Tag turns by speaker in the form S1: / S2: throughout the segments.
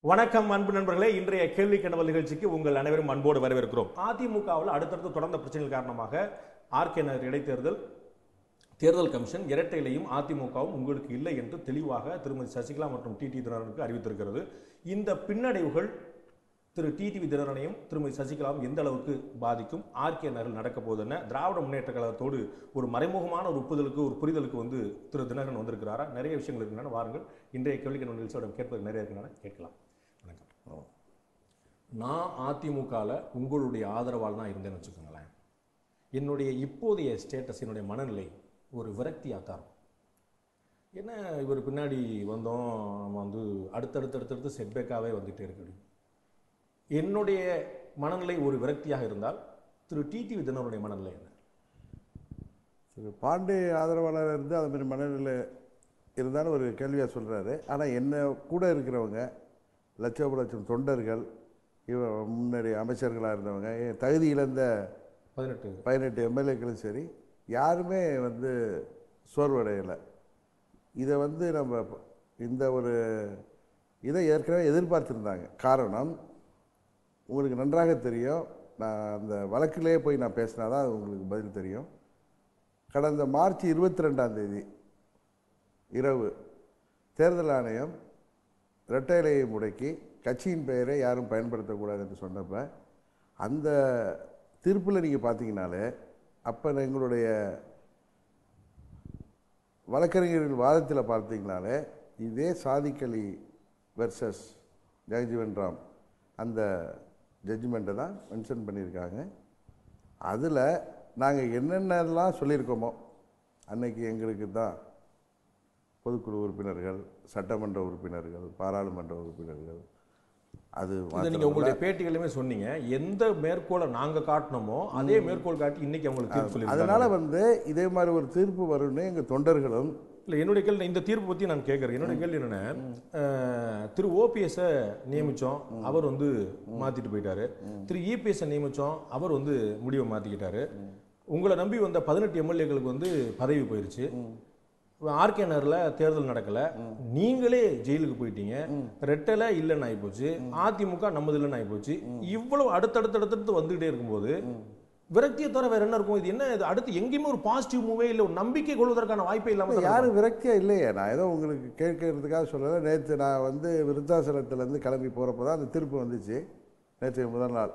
S1: வணக்கம் அன்பு நண்பர்களே, இன்றைய கேள்விக்கென்ன பதில் நிகழ்ச்சிக்கு உங்கள் அனைவரும் அன்போடு வரவேற்கிறோம். அதிமுகவில் அடுத்தடுத்து தொடர்ந்த பிரச்சனைகள் காரணமாக R.K. நகர் இடைத்தேர்தல் தேர்தல் கமிஷன் இரட்டையிலையும் அதிமுகவும் உங்களுக்கு இல்லை என்று தெளிவாக திருமதி சசிகலா மற்றும் TTV தினகரனுக்கு அறிவித்திருக்கிறது. இந்த பின்னடைவுகள் திரு TTV தினகரனையும் திருமதி சசிகலாவும் எந்த அளவுக்கு பாதிக்கும், R.K. நகரில் நடக்க போகுதுன்னு திராவிட முன்னேற்ற கழகத்தோடு ஒரு மறைமுகமான ஒரு ஒப்புதலுக்கு ஒரு புரிதலுக்கு திரு தினகரன் வந்திருக்கிறாரா? நிறைய விஷயங்கள் இருக்கின்றன. வாருங்கள், இன்றைய கேள்விக்கென்ன நிகழ்ச்சியோட கேட்பது நிறைய இருக்கின்றன, கேட்கலாம். வணக்கம். நான் அதிமுகவில் உங்களுடைய ஆதரவால் தான் இருந்தேன்னு வச்சுக்கோங்களேன். என்னுடைய இப்போதைய ஸ்டேட்டஸ், என்னுடைய மனநிலை ஒரு விரக்தி ஆக்காரம். ஏன்னா இவர் பின்னாடி வந்தோம், நம்ம அடுத்தடுத்து செட்பேக்காகவே வந்துகிட்டே இருக்கு. என்னுடைய மனநிலை ஒரு விரக்தியாக இருந்தால் திரு TTV தினகரனுடைய மனநிலை என்ன?
S2: திரு பாண்டே ஆதரவாளர் இருந்து அது மாதிரி மனநிலை இருந்தாலும் ஒரு கேள்வியாக சொல்கிறாரு. ஆனால் என்ன கூட இருக்கிறவங்க லட்சம் தொண்டர்கள், முன்னாடி அமைச்சர்களாக இருந்தவங்க, தகுதி இழந்த 18 MLAக்களும் சரி, யாருமே சோர்வடையலை. இதை நம்ம இந்த ஒரு இதை ஏற்கனவே எதிர்பார்த்துருந்தாங்க. காரணம் உங்களுக்கு நன்றாக தெரியும். நான் அந்த வழக்கிலே போய் நான் பேசினா தான் அது உங்களுக்கு பதில் தெரியும். கடந்த மார்ச் 22 இரவு தேர்தல் ஆணையம் இரட்டையிலையை முடக்கி கட்சியின் பெயரை யாரும் பயன்படுத்தக்கூடாது என்று சொன்னப்போ, அந்த தீர்ப்பில் நீங்கள் பார்த்தீங்கனாலே, அப்போ எங்களுடைய வழக்கறிஞர்கள் வாதத்தில் பார்த்தீங்கனாலே, இதே சாதிக்கலி வெர்சஸ் ஜெகஜீவன் ராம் அந்த ஜட்ஜ்மெண்ட்டை தான் மென்ஷன் பண்ணியிருக்காங்க. அதில் நாங்கள் என்னென்னலாம் சொல்லியிருக்கோமோ, அன்னைக்கு எங்களுக்கு தான் பொதுக்குழு உறுப்பினர்கள், சட்டமன்ற உறுப்பினர்கள், பாராளுமன்ற உறுப்பினர்கள், அது
S1: நீங்கள் உங்களுடைய பேட்டிகளுமே சொன்னீங்க. எந்த மேற்கோளை நாங்கள் காட்டினோமோ அதே மேற்கோள் காட்டி இன்னைக்கு அவங்களுக்கு தீர்ப்பு சொல்லி,
S2: அதனால் இதே மாதிரி ஒரு தீர்ப்பு வரும்னு எங்கள் தொண்டர்களும்
S1: இல்லை. என்னுடைய கேள்வி, இந்த தீர்ப்பு பற்றி நான் கேட்குறேன். என்னுடைய கேள்வி என்னென்ன, திரு OPS-ஐ நியமித்தோம், அவர் மாற்றிட்டு போயிட்டாரு. திரு EPS-ஐ நியமித்தோம், அவர் முடிவை மாற்றிக்கிட்டாரு. உங்களை நம்பி வந்த 18 MLAக்களுக்கு பதவி போயிடுச்சு. R.K. நகரில் தேர்தல் நடக்கலை, நீங்களே ஜெயிலுக்கு போயிட்டீங்க. ரெட்டலை இல்லைன்னு ஆகிப்போச்சு, அதிமுக நம்மது இல்லைன்னு ஆகிப்போச்சு. இவ்வளவு அடுத்தடுத்து வந்துகிட்டே இருக்கும்போது விரக்தியை தவிர வேற என்ன இருக்கும்? இது என்ன, இது அடுத்து எங்கேயுமே ஒரு பாசிட்டிவ் மூவே இல்லை, ஒரு நம்பிக்கை கொள்வதற்கான வாய்ப்பே இல்லாமல்.
S2: யாரும் விரக்தியா இல்லையே. நான் ஏதோ உங்களுக்கு கேட்கறதுக்காக சொல்லலை. நேற்று நான் விருத்தாசலத்துலேருந்து கிளம்பி போகிறப்ப தான் அந்த தீர்ப்பு வந்துச்சு. நேற்று முதல் நாள்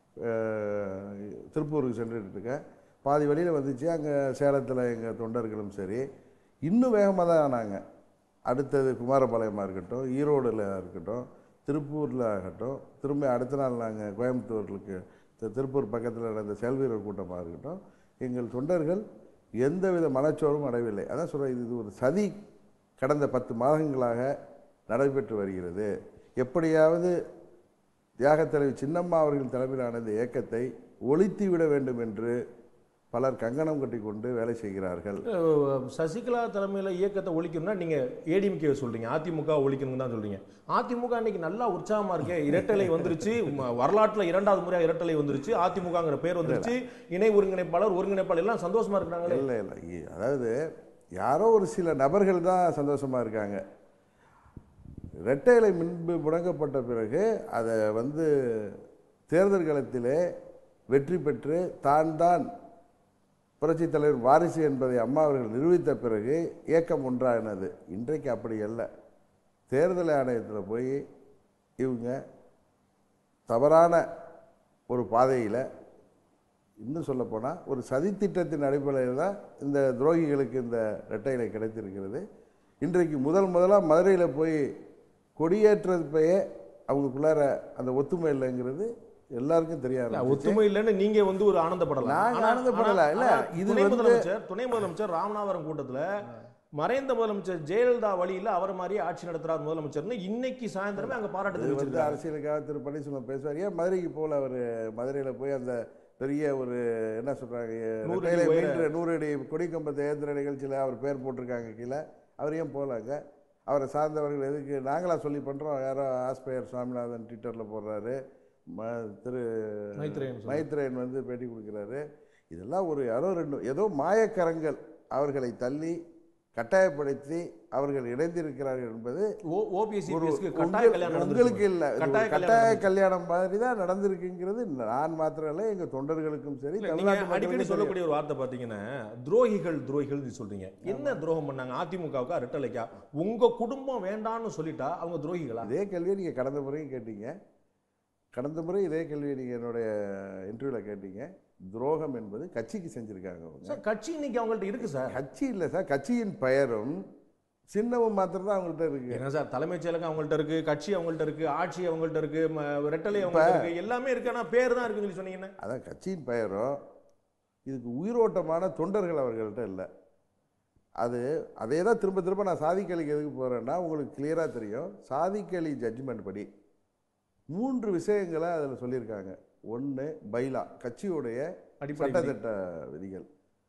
S2: திருப்பூருக்கு சென்றுட்டு இருக்கேன். பாதி வழியில் வந்துச்சு. அங்கே சேலத்தில் எங்கள் தொண்டர்களும் சரி இன்னும் வேகமாக தான் ஆனாங்க. அடுத்தது குமாரபாளையமாக இருக்கட்டும், ஈரோடில் இருக்கட்டும், திருப்பூரில் ஆகட்டும், திரும்ப அடுத்த நாள் நாங்கள் கோயம்புத்தூருக்கு திருப்பூர் பக்கத்தில் நடந்த செயல்வீரர் கூட்டமாக இருக்கட்டும், எங்கள் தொண்டர்கள் எந்தவித மனச்சோர்வும் அடையவில்லை. அதான் சொல்கிறேன், இது ஒரு சதி கடந்த 10 மாதங்களாக நடைபெற்று வருகிறது. எப்படியாவது தியாகத் தலைவி சின்னம்மா அவர்கள் தலைமையிலான இந்த இயக்கத்தை ஒழித்து விட வேண்டும் என்று பலர் கங்கணம் கட்டி கொண்டு வேலை செய்கிறார்கள்.
S1: சசிகலா தலைமையில் இயக்கத்தை ஒழிக்கணும்னா நீங்கள் ADMK சொல்கிறீங்க, அதிமுக ஒழிக்கணும்னு தான் சொல்கிறீங்க. அதிமுக இன்னைக்கு நல்லா உற்சாகமாக இருக்கே, இரட்டலை வந்துருச்சு, வரலாற்றில் 2வது முறையாக இரட்டலை வந்துருச்சு, அதிமுகங்கிற பேர் வந்துருச்சு, இணை ஒருங்கிணைப்பாளர் எல்லாம் சந்தோஷமாக இருக்கிறாங்களே.
S2: இல்லை, அதாவது யாரோ ஒரு சில நபர்கள் தான் சந்தோஷமாக இருக்காங்க. இரட்டைலை முன்பு முடங்கப்பட்ட பிறகு அதை தேர்தல் களத்திலே வெற்றி பெற்று தான் புரட்சி தலைவர் வாரிசு என்பதை அம்மா அவர்கள் நிரூபித்த பிறகு இயக்கம் ஒன்றானது. இன்றைக்கு அப்படி அல்ல. தேர்தல் ஆணையத்தில் போய் இவங்க தவறான ஒரு பாதையில், இன்னும் சொல்லப்போனால் ஒரு சதித்திட்டத்தின் அடிப்படையில் தான் இந்த துரோகிகளுக்கு இந்த இரட்டையிலை கிடைத்திருக்கிறது. இன்றைக்கு முதலாக மதுரையில் போய் கொடியேற்றப்பையே அவங்களுக்குள்ளார அந்த ஒத்துமை இல்லைங்கிறது எல்லாருக்கும் தெரியாது.
S1: ஒத்துமை இல்லைன்னு நீங்க ஒரு ஆனந்தப்படலாம்.
S2: இல்ல, இது
S1: துணை முதலமைச்சர் ராமநாதபுரம் கூட்டத்தில் மறைந்த முதலமைச்சர் ஜெயலலிதா வழியில் அவர் மாதிரியே ஆட்சி நடத்துறார் முதலமைச்சர் இன்னைக்கு சாயந்தரமே அங்க பாராட்டு.
S2: அரசியலுக்காக திரு பன்னீர்செல்வம் பேசுவார். ஏன் மதுரைக்கு போல அவர் மதுரையில் போய் அந்த பெரிய ஒரு என்ன சொல்றாங்க 100 அடி கொடிக்கம்பத்தை ஏந்திர நிகழ்ச்சியில் அவர் பேர் போட்டிருக்காங்க கீழே. அவர் ஏன் போகலாங்க? அவரை சார்ந்தவர்கள் எதுக்கு நாங்களா சொல்லி பண்றோம்? யாரோ ஆஸ்பயர் சுவாமிநாதன் ட்விட்டரில் போடுறாரு, திரு மைத்ரேயன் பேட்டி கொடுக்குறாரு. இதெல்லாம் யாரோ ஏதோ மாயக்கரங்கள் அவர்களை தள்ளி கட்டாயப்படுத்தி அவர்கள் இணைந்திருக்கிறார்கள் என்பது
S1: உங்களுக்கு
S2: இல்லை, கட்டாய கல்யாணம் மாதிரி தான் நடந்திருக்குங்கிறது நான் மாத்திரம் இல்லை, எங்க தொண்டர்களுக்கும் சரி.
S1: அடிக்கடி சொல்லக்கூடிய ஒரு வார்த்தை பாத்தீங்கன்னா துரோகிகள் சொல்றீங்க. என்ன துரோகம் பண்ணாங்க அதிமுகவுக்கா ரெட்டலைக்கா? உங்க குடும்பம் வேண்டாம்னு சொல்லிட்டா அவங்க துரோகிகளா?
S2: அதே கேள்வியை நீங்க கடந்த முறையும் கேட்டீங்க. கடந்த முறை இதே கேள்வியை நீங்க என்னுடைய இன்டர்வியூல கேட்டீங்க. துரோகம் என்பது கட்சிக்கு செஞ்சிருக்காங்க.
S1: கட்சி இன்னைக்கு அவங்கள்ட்ட இருக்கு சார்.
S2: கட்சி இல்லை சார், கட்சியின் பெயரும் சின்னமும் மாத்திரம் தான் அவங்கள்ட்ட இருக்கு.
S1: என்ன சார், தலைமைச் செயலகம் அவங்கள்ட்ட இருக்கு, கட்சி அவங்கள்ட்ட இருக்கு, ஆட்சி அவங்கள்ட்ட இருக்கு, ரெட்டலை அவங்கள்ட்ட இருக்கு, எல்லாமே இருக்கு. ஆனா பேர் தான் இருக்குன்னு சொன்னீங்கன்னா
S2: அதான் கட்சியின் பெயரும் இதுக்கு உயிரோட்டமான தொண்டர்கள் அவர்கள்ட்ட இல்லை. அதே தான் திரும்ப திரும்ப நான் சாதிக்கலிக்கு எதுக்கு போறேன்னா உங்களுக்கு கிளியரா தெரியும். சாதிக்கலி ஜட்ஜ்மெண்ட் படி 3 விஷயங்களை அதில் சொல்லியிருக்காங்க. ஒன்று பைலா, கட்சியுடைய சட்டத்திட்ட விதிகள்.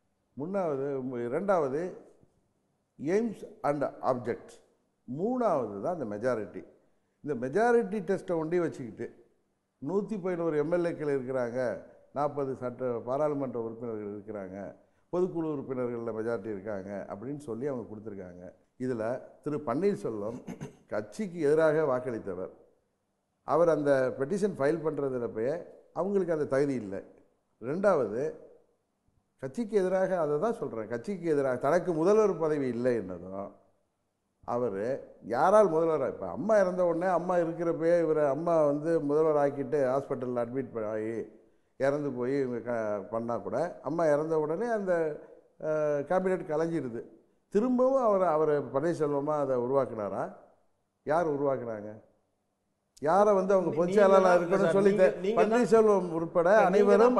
S2: இரண்டாவது எய்ம்ஸ் அண்ட் ஆப்ஜெக்ட்ஸ். மூணாவது தான் இந்த மெஜாரிட்டி. இந்த மெஜாரிட்டி டெஸ்ட்டை ஒண்டி வச்சுக்கிட்டு 111 எம்எல்ஏக்கள் இருக்கிறாங்க, 40 பாராளுமன்ற உறுப்பினர்கள் இருக்கிறாங்க, பொதுக்குழு உறுப்பினர்களில் மெஜாரிட்டி இருக்காங்க அப்படின்னு சொல்லி அவங்க கொடுத்துருக்காங்க. இதில் திரு பன்னீர்செல்வம் கட்சிக்கு எதிராக வாக்களித்தவர். அவர் அந்த பெட்டிஷன் ஃபைல் பண்ணுறதுல அவங்களுக்கு அந்த தகுதி இல்லை. ரெண்டாவது கட்சிக்கு எதிராக, அதை தான் சொல்கிறேன், கட்சிக்கு எதிராக தனக்கு முதல்வர் பதவி இல்லை என்னதும் அவர் யாரால் முதல்வராக, இப்போ அம்மா இறந்த உடனே அம்மா இருக்கிறப்பயே இவரை அம்மா முதல்வர் ஆக்கிட்டு ஹாஸ்பிட்டலில் அட்மிட் ஆகி இறந்து போய் இவங்க பண்ணால் கூட அம்மா இறந்த உடனே அந்த கேபினெட் கலைஞ்சிருது. திரும்பவும் அவர் பன்னீர்செல்வமாக அதை உருவாக்குனாரா? யார் உருவாக்குனாங்க? யாரை அவங்க பொதுச் செயலாளர் இருக்கணும்னு சொல்லி பன்னீர்செல்வம் உட்பட அனைவரும்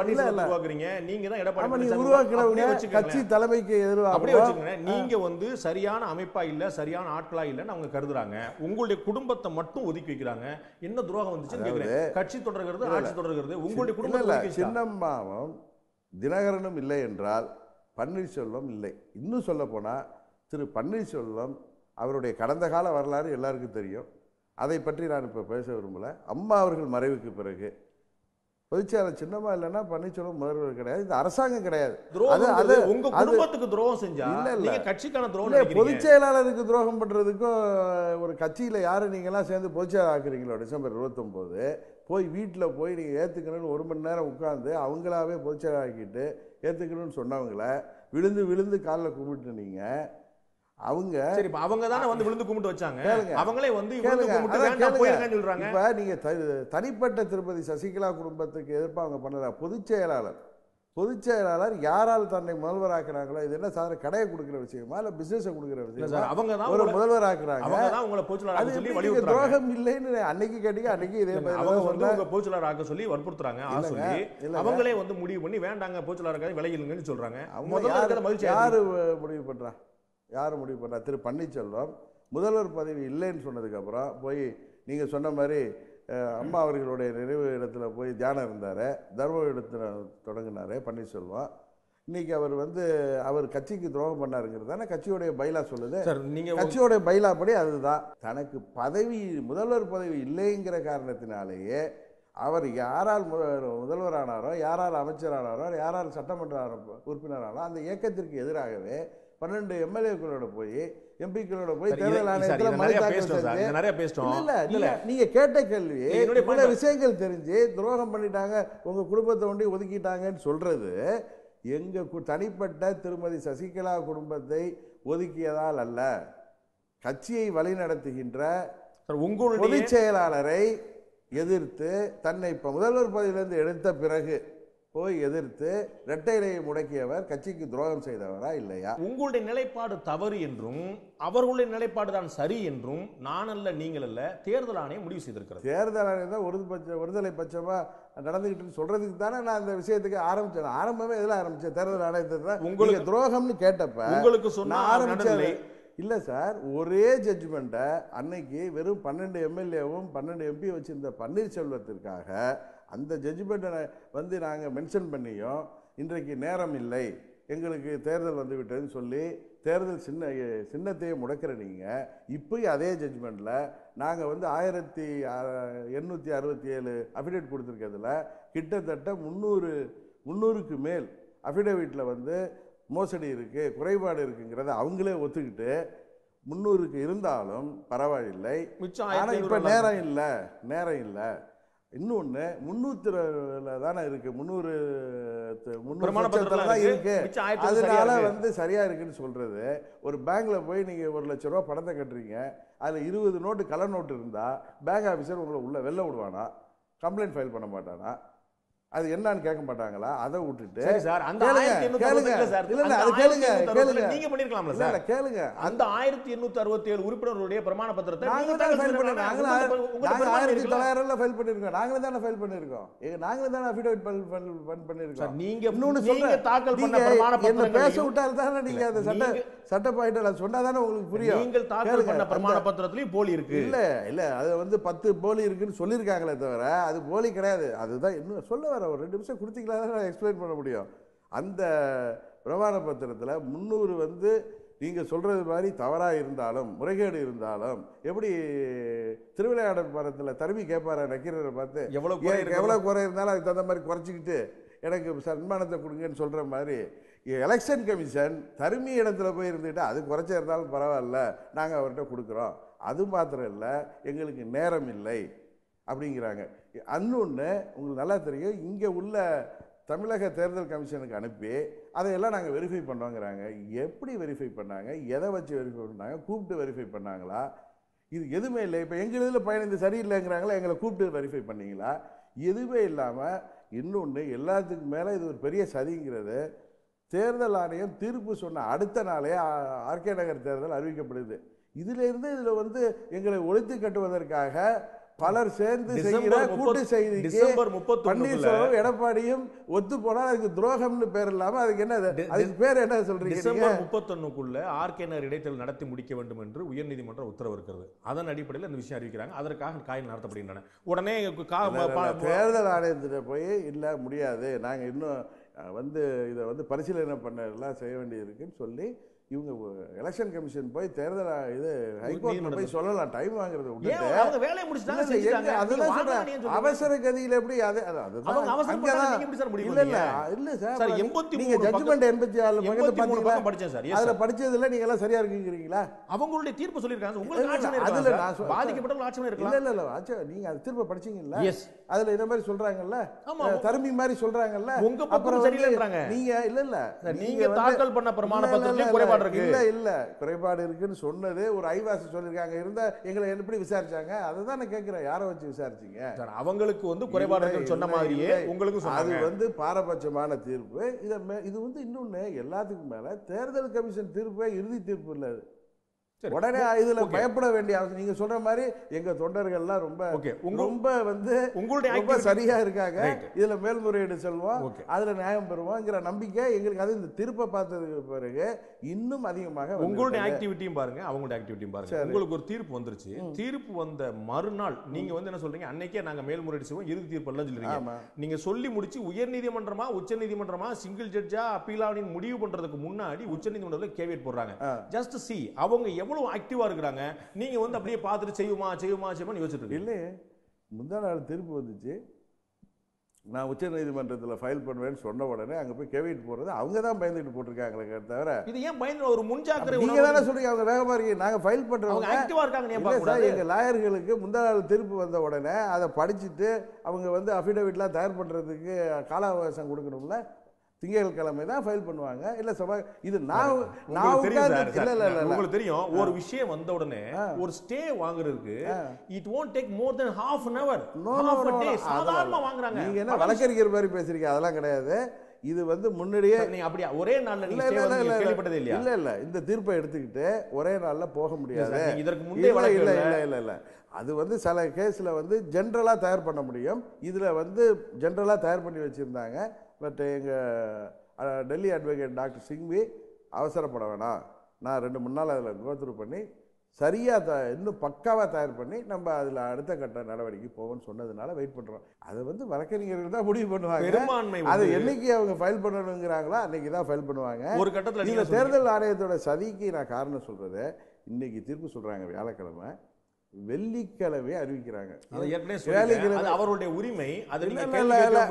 S2: உருவாக்குறவங்க கட்சி தலைமைக்கு எதிராக.
S1: நீங்க சரியான அமைப்பா இல்ல, சரியான ஆட்களா இல்லன்னு அவங்க கருதுறாங்க. உங்களுடைய குடும்பத்தை மட்டும் ஒதுக்கி வைக்கிறாங்க. என்ன துரோகம் வந்துச்சு? கட்சி தொடர்கிறது, ஆட்சி தொடர்கிறது, உங்களுடைய குடும்பம்.
S2: சின்னம்மாவும் தினகரனும் இல்லை என்றால் பன்னீர்செல்வம் இல்லை. இன்னும் சொல்ல போனா திரு பன்னீர்செல்வம் அவருடைய கடந்த கால வரலாறு எல்லாருக்கும் தெரியும். அதை பற்றி நான் இப்போ பேச விரும்பல. அம்மா அவர்கள் மறைவுக்கு பிறகு பொதுச்செயலாளர் சின்னம்மா இல்லைன்னா பன்னீர்செல்வம் முதல்வர் கிடையாது, இந்த அரசாங்கம் கிடையாது.
S1: உங்க குடும்பத்துக்கு துரோகம் செஞ்சா இல்ல, கட்சிக்கான துரோகம்.
S2: பொதுச் செயலாளருக்கு துரோகம் பண்றதுக்கும் ஒரு கட்சியில யாரு நீங்க எல்லாம் சேர்ந்து பொதுச்செயலாளர் ஆக்குறீங்களோ டிசம்பர் 29 போய் வீட்டில் போய் நீங்க ஏத்துக்கணும்னு 1 மணி நேரம் உட்கார்ந்து அவங்களாவே பொதுச்செயலாளர் ஆக்கிட்டு ஏத்துக்கணும்னு சொன்னவங்கள விழுந்து விழுந்து காலில் கும்பிட்டு நீங்க அவங்க
S1: சரி அவங்க தானே விழுந்து கும்பிட்டு வச்சாங்க. அவங்களே விழுந்து கும்பிட்டு வேண்டாம் போயிருங்கன்னு சொல்றாங்க.
S2: இப்ப நீங்க தனிப்பட்ட திருப்பதி சசிகலா குடும்பத்துக்கு எதிர்ப்பா அவங்க பண்ணல. பொதுச் செயலாளர் யாரால் தன்னை முதல்வர் ஆக்குறாங்களோ, இது என்ன சாதாரண கடையை கொடுக்குற விஷயமா இல்ல பிசினஸ் கொடுக்குற விஷயமா?
S1: அவங்க தான்
S2: ஒரு முதல்வர் ஆக்குறாங்க.
S1: அவங்க தான் உங்களை பொதுச்செயலாளர் சொல்லி வலியுறுத்துறாங்க.
S2: துரோகம் இல்லைன்னு அன்னைக்கு கேட்டீங்க, அன்னைக்கு இதே
S1: அவங்க உங்க பொதுச்செயலாளர் ஆக்க சொல்லி வற்புறுத்துறாங்க. அவங்களே முடிவு பண்ணி வேண்டாங்க பொதுச்செயலாளர் விலகிலுங்கன்னு சொல்றாங்க.
S2: யாரு முடிவு பண்றா? யார் முடிவு பண்ணா? திரு பன்னீர்செல்வம் முதல்வர் பதவி இல்லைன்னு சொன்னதுக்கு அப்புறம் போய் நீங்க சொன்ன மாதிரி அம்மா அவர்களுடைய நினைவு இடத்துல போய் தியானம் இருந்தார், தர்ம இடத்துல தொடங்கினாரு பன்னீர்செல்வம். இன்னைக்கு அவர் அவர் கட்சிக்கு துரோகம் பண்ணாருங்கிறது தானே கட்சியோடைய பைலா சொல்லுது. கட்சியோடைய பைலா படி அதுதான். தனக்கு முதல்வர் பதவி இல்லைங்கிற காரணத்தினாலேயே அவர் யாரால் முதல்வரானாரோ, யாரால் அமைச்சரானாரோ, யாரால் சட்டமன்ற உறுப்பினரானோ அந்த இயக்கத்திற்கு எதிராகவே 12 எம்எல்ஏக்களோட போய் எம்பிக்களோட போய் தேர்தல் ஆணையத்தில் நீங்க கேட்ட கேள்வி பல விஷயங்கள் தெரிஞ்சு துரோகம் பண்ணிட்டாங்க, உங்க குடும்பத்தை ஒண்டி ஒதுக்கிட்டாங்கன்னு சொல்றது எங்க தனிப்பட்ட திருமதி சசிகலா குடும்பத்தை ஒதுக்கியதால் அல்ல, கட்சியை வழிநடத்துகின்ற பொதுச் செயலாளரை எதிர்த்து தன்னை இப்ப முதல்வர் பதவியிலிருந்து எடுத்த பிறகு போய் எதிர்த்து இரட்டையிலையை முடக்கியவர் கட்சிக்கு துரோகம் செய்தவரா இல்லையா?
S1: உங்களுடைய நிலைப்பாடு தவறு என்றும் அவர்களுடைய நிலைப்பாடு தான் சரி என்றும் நான் அல்ல, நீங்கள் அல்ல, தேர்தல் ஆணையம் முடிவு செய்திருக்கிறது.
S2: தேர்தல் ஆணையம் தான் ஒருதலை பட்சமா நடந்துகிட்டு சொல்றதுக்கு தானே நான் இந்த விஷயத்துக்கு ஆரம்பிச்சேன். ஆரம்பமே எதுல ஆரம்பிச்சேன்? தேர்தல் ஆணையத்தை உங்களுக்கு துரோகம்னு கேட்டப்ப உங்களுக்கு சொன்ன ஆரம்பிச்சது இல்லை சார். ஒரே ஜட்ஜ்மெண்ட்டை அன்னைக்கு வெறும் 12 எம்எல்ஏவும் 12 எம்பி வச்சிருந்த பன்னீர்செல்வத்திற்காக அந்த ஜட்ஜ்மெண்ட்டை நாங்கள் மென்ஷன் பண்ணியும் இன்றைக்கு நேரம் இல்லை, எங்களுக்கு தேர்தல் வந்து விட்டதுன்னு சொல்லி தேர்தல் சின்னத்தையே முடக்கிற நீங்கள் இப்போயும் அதே ஜட்ஜ்மெண்ட்டில் நாங்கள் 1867 அஃபிடேவிட் கொடுத்துருக்கிறதுல கிட்டத்தட்ட 300க்கு மேல் அஃபிடேவிட்டில் மோசடி இருக்குது, குறைபாடு இருக்குங்கிறத அவங்களே ஒத்துக்கிட்டு 300க்கு இருந்தாலும் பரவாயில்லை. ஆனால் இப்போ நேரம் இல்லை. இன்னொன்று 300 தானே இருக்கு, 300 தான் இருக்கு. அதனால வந்து சரியா இருக்குன்னு சொல்றது. ஒரு பேங்க்ல போய் நீங்க 1 லட்சம் ரூபா பணத்தை கட்டுறீங்க, அதுல 20 நோட்டு கலர் நோட்டு இருந்தா பேங்க் ஆபீசர் உங்களை உள்ள வெளில விடுவானா? கம்ப்ளைண்ட் ஃபைல் பண்ண மாட்டானா? அது என்னன்னு கேட்க மாட்டாங்களா? அதை விட்டுட்டு
S1: நீங்க பண்ணிருக்கலாம்ல சார்? கேளுங்க, அந்த 1867 உறுப்பினர்களுடைய பிரமாண பத்திரத்தை
S2: நாங்களே தானே ஃபைல் பண்ணிருக்கோம். நாங்களே தானே அஃபிடவிட் பண்ணிருக்கோம்.
S1: நீங்க இன்னொன்னு தாக்கல் பண்ண பிரமாண பத்திரம்
S2: பேச விட்டால் தானே நீங்க அந்த சட்ட பாயிண்ட் சொன்னா தானே உங்களுக்கு புரியும்.
S1: நீங்கள் தாக்கல் பண்ண பிரமாண பத்திரத்திலயும் போலி இருக்கு.
S2: இல்ல அது வந்து 10 போலி இருக்குன்னு சொல்லியிருக்காங்களே தவிர அது போலி கிடையாது. அதுதான் இன்னும் சொல்ல வர ஒரு 2 நிமிஷம் கொடுத்தீங்களா தான் எக்ஸ்பிளைன் பண்ண முடியும். அந்த பிரமாண பத்திரத்தில் 300 வந்து நீங்கள் சொல்கிறது மாதிரி தவறாக இருந்தாலும் முறைகேடு இருந்தாலும் எப்படி திருவிளையாடல் படத்தில் தருமி கேட்பார நக்கீரரை பார்த்து எவ்வளோ குறை இருந்தாலும் அதுக்கு தகுந்த மாதிரி குறைச்சிக்கிட்டு எனக்கு சன்மானத்தை கொடுங்கன்னு சொல்கிற மாதிரி எலெக்ஷன் கமிஷன் தருமி இடத்துல போய் இருந்துட்டு அது குறைச்சா இருந்தாலும் பரவாயில்ல, நாங்கள் அவர்கிட்ட கொடுக்குறோம். அது மாத்திரம் இல்லை, எங்களுக்கு நேரம் இல்லை அப்படிங்கிறாங்க. இன்னொன்று உங்களுக்கு நல்லா தெரியும், இங்கே உள்ள தமிழக தேர்தல் கமிஷனுக்கு அனுப்பி அதையெல்லாம் நாங்கள் வெரிஃபை பண்ணுவோங்கிறாங்க. எப்படி வெரிஃபை பண்ணாங்க? எதை வச்சு வெரிஃபை பண்ணாங்க? கூப்பிட்டு வெரிஃபை பண்ணாங்களா? இது எதுவுமே இல்லை. இப்போ எங்கள் இதில் பயணிந்து சரியில்லைங்கிறாங்களா, எங்களை கூப்பிட்டு வெரிஃபை பண்ணீங்களா? எதுவுமே இல்லாமல் இன்னொன்று எல்லாத்துக்கும் மேலே இது ஒரு பெரிய சதிங்கிறது. தேர்தல் ஆணையம் தீர்ப்பு சொன்ன அடுத்த நாளே ஆர்கே நகர் தேர்தல் அறிவிக்கப்படுது. இதிலிருந்து இதில் வந்து எங்களை ஒழித்து கட்டுவதற்காக பலர் சேர்ந்து செய்கிற கூட்டு செய்திக்கு பன்னீர்செல்வம் எடப்பாடியும் ஒத்து போனால் அதுக்கு துரோகம்னு பேர் இல்லாம அதுக்கு என்ன, அதுக்கு பேர் என்ன சொல்றீங்க?
S1: டிசம்பர் 31க்குள்ள ஆர்கே நகர் இடைத்தேர்தல் நடத்தி முடிக்க வேண்டும் என்று உயர்நீதிமன்றம் உத்தரவு இருக்கிறது. அதன் அடிப்படையில் இந்த விஷயம் அறிவிக்கிறாங்க. அதற்காக காயில் நடத்தப்படுகின்றன. உடனே
S2: தேர்தல் ஆணையத்திட்ட போய் இல்லை முடியாது, நாங்கள் இன்னும் வந்து இதை வந்து பரிசீலனை பண்ண எல்லாம் செய்ய வேண்டியது இருக்குன்னு சொல்லி இவங்க எலெக்ஷன் கமிஷன் போய் தேர்தல் இது ஹைகோர்ட்ல போய் சொல்லலாம். டைம் வாங்குறது விட்டுட்டு
S1: வேலையை முடிச்சுட்டாங்க.
S2: அதுதான் சொல்றேன், அவசர கதியில எப்படி நீங்க ஜட்ஜ்மெண்ட் 84
S1: படிச்சேன் சார்.
S2: அதுல படிச்சதுல நீங்க எல்லாம் சரியா இருக்குங்கிறீங்களா?
S1: அவங்களுடைய தீர்ப்பு சொல்லிருக்காங்க. உங்களுக்கு அதுல பாதிக்கப்பட்டவங்க ஆட்சி இருக்கலாம்.
S2: இல்ல நீங்க அது தீர்ப்பு படிச்சீங்கல்ல, அதுல இந்த மாதிரி சொல்றாங்கல்ல, தருமி மாதிரி சொல்றாங்கல்ல,
S1: அப்புறம் சரியில்லைன்றாங்க.
S2: நீங்க இல்ல
S1: நீங்க தாக்கல் பண்ண பிரமாண பத்திரத்திலே
S2: இல்ல குறைபாடு இருக்குன்னு சொன்னது ஒரு ஐவாசி சொல்லிருக்காங்க. இருந்தா எங்களை எப்படி விசாரிச்சாங்க? அதுதான் நான் கேட்கிறேன். யாரை வச்சு விசாரிச்சீங்க?
S1: அவங்களுக்கு வந்து குறைபாடு இருக்குன்னு சொன்ன மாதிரியே உங்களுக்கு
S2: அது வந்து பாரபட்சமான தீர்ப்பு. இது வந்து இன்னொன்னு எல்லாத்துக்கும் மேல தேர்தல் கமிஷன் தீர்ப்பே இறுதி தீர்ப்பு இல்ல. உடனே இதுல பயப்பட வேண்டிய அவசியம். நீங்க சொல்ற மாதிரி எங்க தொண்டர்கள்லாம் ரொம்ப வந்து உங்களுடைய சரியா இருக்காங்க. இதுல மேல்முறையீடு செல்வோம், அதுல நியாயம் பெறுவோம்ங்கிற நம்பிக்கை எங்களுக்கு. அது இந்த திருப்ப பார்த்ததுக்கு பிறகு இன்னும் அதிகமாக
S1: உங்களுடைய ஆக்டிவிட்டியும் பாருங்க, அவங்களுடைய ஆக்டிவிட்டியும் பாருங்க. உங்களுக்கு ஒரு தீர்ப்பு வந்துருச்சு. தீர்ப்பு வந்த மறுநாள் நீங்க வந்து என்ன சொல்றீங்க? அன்னைக்கே நாங்க மேல்முறையீடு செய்வோம், இறுதி தீர்ப்பு எல்லாம் சொல்றீங்க. நீங்க சொல்லி முடிச்சு உயர் நீதிமன்றமா உச்ச நீதிமன்றமா சிங்கிள் ஜட்ஜா அப்பீலாவின் முடிவு பண்றதுக்கு முன்னாடி உச்ச நீதிமன்றத்துல கேவியட் போடுறாங்க. ஜஸ்ட் சி அவங்க எவ்வளவு ஆக்டிவா இருக்காங்க. நீங்க வந்து அப்படியே பார்த்துட்டு செய்யுமா யோசிச்சுட்டு
S2: இல்லையே. முந்தா நாள் தீர்ப்பு வந்துச்சு, நான் உச்ச நீதிமன்றத்தில் ஃபைல் பண்ணுவேன்னு சொன்ன உடனே அங்கே போய் கேவிட் போடுறது அவங்க தான் பயந்துட்டு போட்டிருக்காங்களே தவிர
S1: இது ஏன் பயந்து ஒரு முன்ஜாக்கிரதை
S2: நீங்க தானே சொல்றீங்க. அவங்க வேகமா இருக்கீங்க, நாங்கள் ஃபைல் பண்ணுறோம். எங்கள் லாயர்களுக்கு முந்தா நாள் தீர்ப்பு வந்த உடனே அதை படிச்சுட்டு அவங்க வந்து அஃபிடவிட்லாம் தயார் பண்ணுறதுக்கு கால அவகாசம் கொடுக்கணும்ல. திங்கட்கிழமை தான் ஃபைல் பண்ணுவாங்க. இல்ல செவ்வாய். இது
S1: உங்களுக்கு தெரியும், ஒரு விஷயம் வந்த உடனே ஒரு ஸ்டே வாங்குறதுக்கு it won't take more than half an hour, half a day சாதாரணமா வாங்குறாங்க.
S2: நீங்க என்ன வழக்கறிஞர் மாதிரி பேசுறீங்க? அதெல்லாம் கிடையாது. இது வந்து முன்னாடியே
S1: நீங்க அப்படியே ஒரே நாள்ல நீங்க ஸ்டே வந்து கேள்விப்பட்டதே இல்லையா?
S2: இல்ல இந்த தீர்ப்பை எடுத்துக்கிட்டு ஒரே நாள்ல போக முடியாது.
S1: இதற்கு முன்னே
S2: இல்ல அது வந்து சில கேஸ்ல வந்து ஜெனரலா தயார் பண்ண முடியும். இதுல வந்து ஜெனரலா தயார் பண்ணி வச்சிருந்தாங்க. பட் எங்கள் டெல்லி அட்வொகேட் டாக்டர் சிங்வி அவசரப்பட வேணாம், நான் 2-3 நாள் அதில் கோத்ரூ பண்ணி சரியாக இன்னும் பக்காவாக தயார் பண்ணி நம்ம அதில் அடுத்த கட்ட நடவடிக்கை போவோம்னு சொன்னதுனால வெயிட் பண்ணுறோம். அதை வந்து வழக்கறிஞர்கள் தான் முடிவு பண்ணுவாங்க. அது என்னைக்கு அவங்க ஃபைல் பண்ணணுங்கிறாங்களோ அன்னைக்கு தான் ஃபைல் பண்ணுவாங்க.
S1: ஒரு கட்டத்தில்
S2: இந்த தேர்தல் ஆணையத்தோட சதிக்கு நான் காரணம் சொல்கிறது, இன்னைக்கு தீர்ப்பு சொல்கிறாங்க வியாழக்கிழமை, வெள்ளிக்கிழமை அறிவிக்கிறாங்க.
S1: அவருடைய உரிமை.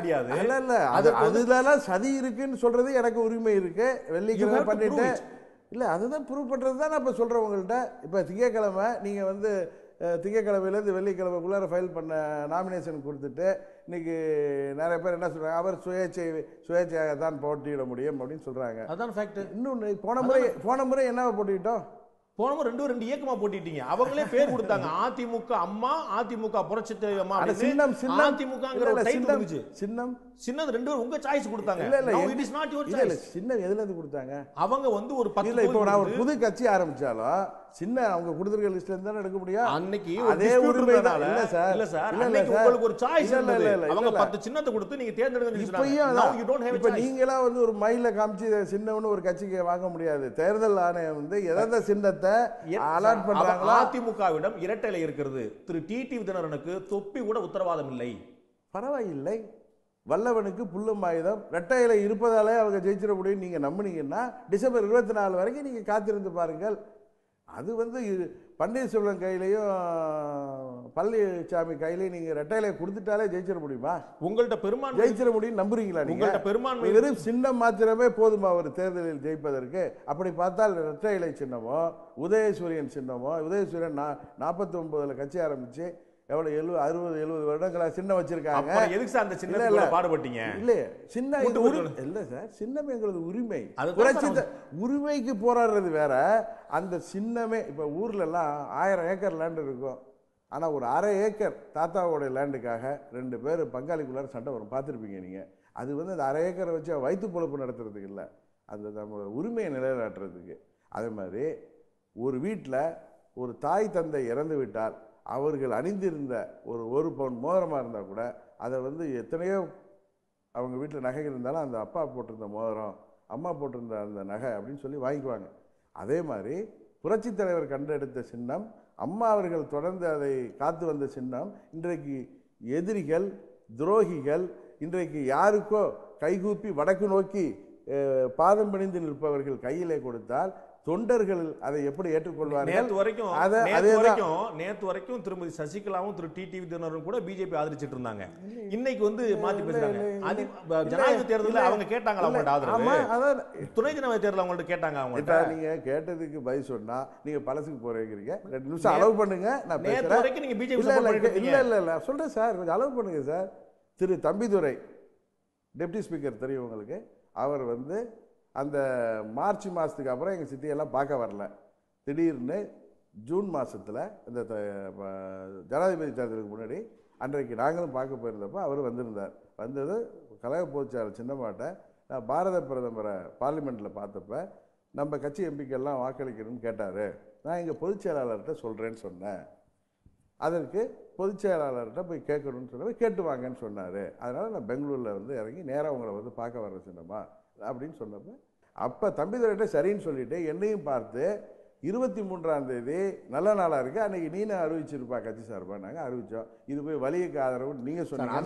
S2: அதுல சதி இருக்குன்னு சொல்றது எனக்கு உரிமை இருக்கு. வெள்ளிக்கிழமை பண்ணிட்டு இல்லை அதுதான் ப்ரூவ் பண்ணுறது தான் நான் இப்போ சொல்கிறேன் உங்கள்கிட்ட. இப்போ திங்கக்கிழமை நீங்கள் வந்து திங்கக்கிழமையிலேருந்து வெள்ளிக்கிழமைக்குள்ளார ஃபைல் பண்ண நாமினேஷன் கொடுத்துட்டு இன்னைக்கு நிறைய பேர் என்ன சொல்கிறாங்க, அவர் சுயேட்சையாக தான் போட்டியிட முடியும் அப்படின்னு சொல்கிறாங்க.
S1: அதான் ஃபேக்ட்.
S2: இன்னொன்று போன முறை என்ன போட்டிக்கிட்டோம்?
S1: போனவங்க 2 இயக்கமா போட்டிட்டீங்க. அவங்களே பேர் கொடுத்தாங்க, அதிமுக அம்மா, அதிமுக புரட்சி தலைவமா. அதிமுக சின்னம் 2 உங்க சாய்ஸ் கொடுத்தாங்க. It is not your choice.
S2: சின்னம் எதுல இருந்து கொடுத்தாங்க?
S1: அவங்க வந்து ஒரு 10
S2: இல்ல இப்போ நான் ஒரு புது கட்சி ஆரம்பிச்சாலும் சின்ன அவங்க கொடுத்திருக்க லிஸ்ட்ல இருந்து தான் எடுக்க முடியும்.
S1: அன்னைக்கு
S2: அதே உரிமைனால
S1: இல்ல சார் அன்னைக்கு உங்களுக்கு ஒரு சாய்ஸ் இருந்தது. அவங்க 10 சின்னத்தை கொடுத்து நீங்க தேர்ந்தெடுங்க சொன்னாங்க.
S2: இப்போ நீங்களா வந்து ஒரு மைல காமிச்சு சின்னம்னு ஒரு கட்சிக்கு வாங்க முடியாது. தேர்தல் ஆணையம் வந்து எந்த சின்னத்தை அலாட் பண்றாங்களோ.
S1: அதிமுகவிடம் இரட்டை இலை இருக்கிறது. திரு டிடிவி தினகரனுக்கு தொப்பி கூட உத்தரவாதம் இல்லை.
S2: பரவாயில்லை, வல்லவனுக்கு புல்லும் ஆயுதம். இரட்டை இலை இருப்பதாலே அவங்க ஜெயிச்சிட முடியும் நீங்க நம்புனீங்கன்னா டிசம்பர் 24 வரைக்கும் நீங்க காத்திருந்து பாருங்கள். அது வந்து பன்னீர்செல்வம் கையிலையும் பழனிசாமி கையிலையும் நீங்க இரட்டை இலை கொடுத்துட்டாலே ஜெயிச்சிட முடியுமா?
S1: உங்கள்ட்ட பெரும்பான்மை
S2: ஜெயிச்சிட முடியும் நம்புறீங்களா?
S1: உங்கள்ட்ட பெரும்பான்மை
S2: வெறும் சின்னம் மாத்திரமே போதுமா ஒரு தேர்தலில் ஜெயிப்பதற்கு? அப்படி பார்த்தால் இரட்டை இலை சின்னமோ உதயசூரியன் சின்னமோ, உதயசூரியன் 49 கட்சி ஆரம்பிச்சு எவ்வளவு 60-70 வருடங்களா சின்னம் வச்சிருக்காங்க.
S1: எதுக்கு சார் அந்த சின்னத்துல பாடுபட்டீங்க?
S2: இல்ல சின்ன இல்ல சார், சின்னம் எங்களது உரிமை. உரிமைக்கு போராடுறது வேற. அந்த சின்னமே இப்ப ஊர்ல எல்லாம் 1000 ஏக்கர் லேண்ட் இருக்கும். ஆனா ஒரு அரை ஏக்கர் தாத்தாவோட லேண்டுக்காக 2 பேர் பங்காளிக்குள்ளார சண்டை வரும், பார்த்துருப்பீங்க நீங்க. அது வந்து அந்த அரை ஏக்கரை வச்சு வயிற்று பொழப்பு நடத்துறதுக்கு இல்லை, அந்த நம்மளோட உரிமையை நிலைநாட்டுறதுக்கு. அதே மாதிரி ஒரு வீட்டில் ஒரு தாய் தந்தை இறந்து விட்டால் அவர்கள் அணிந்திருந்த ஒரு பவுன் மோதிரமாக இருந்தால் கூட அதை வந்து எத்தனையோ அவங்க வீட்டில் நகை இருந்தாலும் அந்த அப்பா போட்டிருந்த மோதிரம், அம்மா போட்டிருந்த அந்த நகை அப்படின்னு சொல்லி வாங்கிக்குவாங்க. அதே மாதிரி புரட்சித் தலைவர் கண்டெடுத்த சின்னம், அம்மா அவர்கள் தொடர்ந்து அதை காத்து வந்த சின்னம், இன்றைக்கு எதிரிகள் துரோகிகள் இன்றைக்கு யாருக்கோ கைகூப்பி வடக்கு நோக்கி பாதம் பணிந்து நிற்பவர்கள் கையிலே கொடுத்தால் தொண்டர்கள் அதை எப்படி ஏற்றுக்கொள்வார்கள்?
S1: நேத்து வரைக்கும் திருமதி சசிகலாவும் திரு டிடிவி தினகரனும் கூட பிஜேபி ஆதரிச்சிட்டு இருந்தாங்க. இன்னைக்கு வந்து மாத்தி பேசுறாங்க. ஜனாதிபதி தேர்தலில் அவங்க கேட்டாங்களா அவங்கள்ட்ட ஆதரவு? துணை ஜனாதிபதி தேர்தல் அவங்கள்ட்ட கேட்டாங்க. அவங்க
S2: நீங்க கேட்டதுக்கு பதில் சொன்னா நீங்க பழசுக்கு போறீங்க. 2 நிமிஷம் அளவு பண்ணுங்க. நான் பேசுறேன்.
S1: நீங்க பிஜேபி
S2: இல்ல சொல்றேன் சார், கொஞ்சம் அளவு பண்ணுங்க sir. Thiru Thambidurai deputy speaker தெரியும் உங்களுக்கு. அவர் வந்து அந்த மார்ச் மாதத்துக்கு அப்புறம் எங்கள் சித்தியெல்லாம் பார்க்க வரல. திடீர்னு ஜூன் மாதத்தில் இந்த ஜனாதிபதி தேர்தலுக்கு முன்னாடி அன்றைக்கு நாங்களும் பார்க்க போயிருந்தப்போ அவர் வந்திருந்தார். வந்தது கழக பொதுச்செயலாளர் சின்னமாட்ட நான் பாரத பிரதமரை பார்லிமெண்ட்டில் பார்த்தப்ப நம்ம கட்சி எம்பிக்கெல்லாம் வாக்களிக்கணும்னு கேட்டார். நான் எங்கள் பொதுச் செயலாளர்கிட்ட சொல்கிறேன்னு சொன்னேன். அதற்கு பொதுச் செயலாளர்கிட்ட போய் கேட்கணும்னு சொன்னப்போ கேட்டு வாங்கன்னு சொன்னார். அதனால் நான் பெங்களூரில் வந்து இறங்கி நேராக உங்களை வந்து பார்க்க வர சின்னமா அப்படின்னு சொன்னப்போ அப்போ தம்பிதுரைகிட்ட சரின்னு சொல்லிட்டு என்னையும் பார்த்து 23ஆம் தேதி நல்ல நாளாக இருக்குது, அன்றைக்கி நீனும் அறிவிச்சிருப்பா கட்சி சார்பா. நாங்கள் அறிவித்தோம். இது போய் வலியுக்கு ஆதரவு நீங்கள் சொன்னீங்க.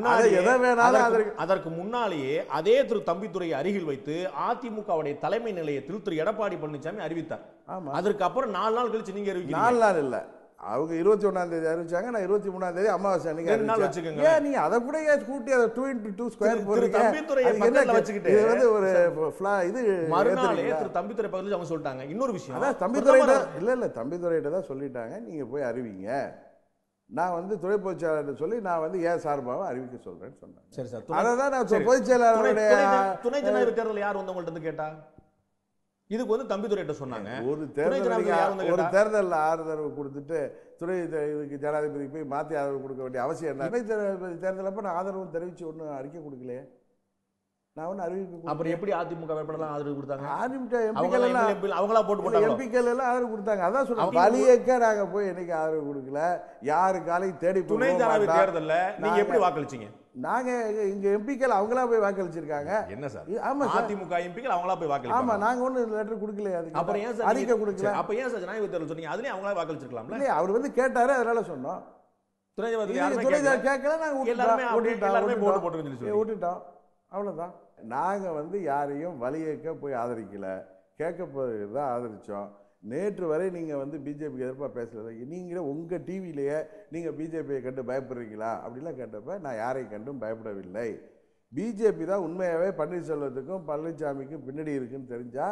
S1: அதற்கு முன்னாலேயே அதே திரு தம்பிதுரை அருகில் வைத்து அதிமுகவுடைய தலைமை நிலையத்தில் திரு எடப்பாடி பழனிசாமி அறிவித்தார். ஆமாம், அதற்கு அப்புறம் 4 நாள் கழிச்சு நீங்க அறிவிக்க.
S2: 4 நாள் இல்லை, அவங்க 21ஆம் தேதி அறிவிச்சாங்க. நான் 23ஆம் தேதி அமாவாசை அன்னைக்கு வச்சுக்கோங்க. ஏன் நீங்க அதை கூட கூட்டி அதை 2 × 2 ஸ்கொயர் போறீங்க? இது வந்து ஒரு இது
S1: மறுநாளே திரு தம்பிதுரை பக்கத்துல அவங்க சொல்லிட்டாங்க. இன்னொரு விஷயம்,
S2: அதான் தம்பிதுரையிட்ட இல்ல தம்பிதுரையிட்ட தான் சொல்லிட்டாங்க, நீங்க போய் அறிவிங்க. நான் வந்து துணை பொதுச் செயலாளர் சொல்லி நான் வந்து ஏன் சார்பாக அறிவிக்க சொல்றேன்னு சொன்னேன்.
S1: சரி சார்,
S2: அதான் நான் பொதுச் செயலாளருடைய
S1: துணை ஜனாதிபதி தேர்தல் யார் வந்து உங்கள்ட்ட கேட்டா? இதுக்கு வந்து தம்பிதுரையிட்ட சொன்னாங்க.
S2: ஒரு தேர்தலில் ஆதரவு கொடுத்துட்டு துணை இதுக்கு ஜனாதிபதிக்கு போய் மாற்றி ஆதரவு கொடுக்க வேண்டிய அவசியம் என்ன? துணை ஜனாதிபதி தேர்தல் அப்போ நான் ஆதரவு தெரிவித்து ஒன்றும் அறிக்கை கொடுக்கலையே. நான் ஒன்றும் அறிவிக்க.
S1: அப்புறம் எப்படி அதிமுக வேட்பாளர் ஆதரவு கொடுத்தாங்க?
S2: அவங்களா போட்டு போட்டாங்க. எம்பிக்கள் எல்லாம் ஆதரவு கொடுத்தாங்க. அதான் சொல்லுவாங்க, வலியக்க நாங்கள் போய் என்னைக்கு ஆதரவு கொடுக்கல. யாரு காலையும் தேடி
S1: துணை ஜனாதிபதி தேர்தலில் நீங்க எப்படி வாக்களிச்சீங்க?
S2: நாங்க இங்க எம்பிக்கள் அவங்களா போய் வாக்களிச்சிருக்காங்க.
S1: என்ன சார்? ஆமா, அதிமுக எம்பிக்கள் அவங்களா போய் வாக்களிச்சாங்க.
S2: ஆமா, நாங்க ஒண்ணு லெட்டர் கொடுக்கல. அதுக்கு
S1: அப்புறம் ஏன் சார்
S2: அறிக்கை கொடுக்கல?
S1: அப்ப ஏன் சார் ஜனாதிபதி தேர்தல் சொன்னீங்க? அதுலயே அவங்களா வாக்களிச்சிருக்கலாம்ல.
S2: இல்ல, அவர் வந்து கேட்டாரு, அதனால சொன்னோம்.
S1: துணை ஜனாதிபதி கேட்கல, நாங்க எல்லாரும் போட்டு
S2: விட்டுட்டோம். அவ்வளவுதான். நாங்க வந்து யாரையும் வலியக்க போய் ஆதரிக்கல, கேட்க போதான் ஆதரிச்சோம். நேற்று வரை நீங்கள் வந்து பிஜேபிக்கு எதிர்ப்பாக பேசல. நீங்களே உங்கள் டிவியிலேயே நீங்கள் பிஜேபியை கண்டு பயப்படுறீங்களா அப்படிலாம் கேட்டப்ப நான் யாரையும் கண்டும் பயப்படவில்லை. பிஜேபி தான் உண்மையாகவே பன்னீர்செல்வத்துக்கும் பழனிசாமிக்கும் பின்னாடி இருக்குன்னு தெரிஞ்சால்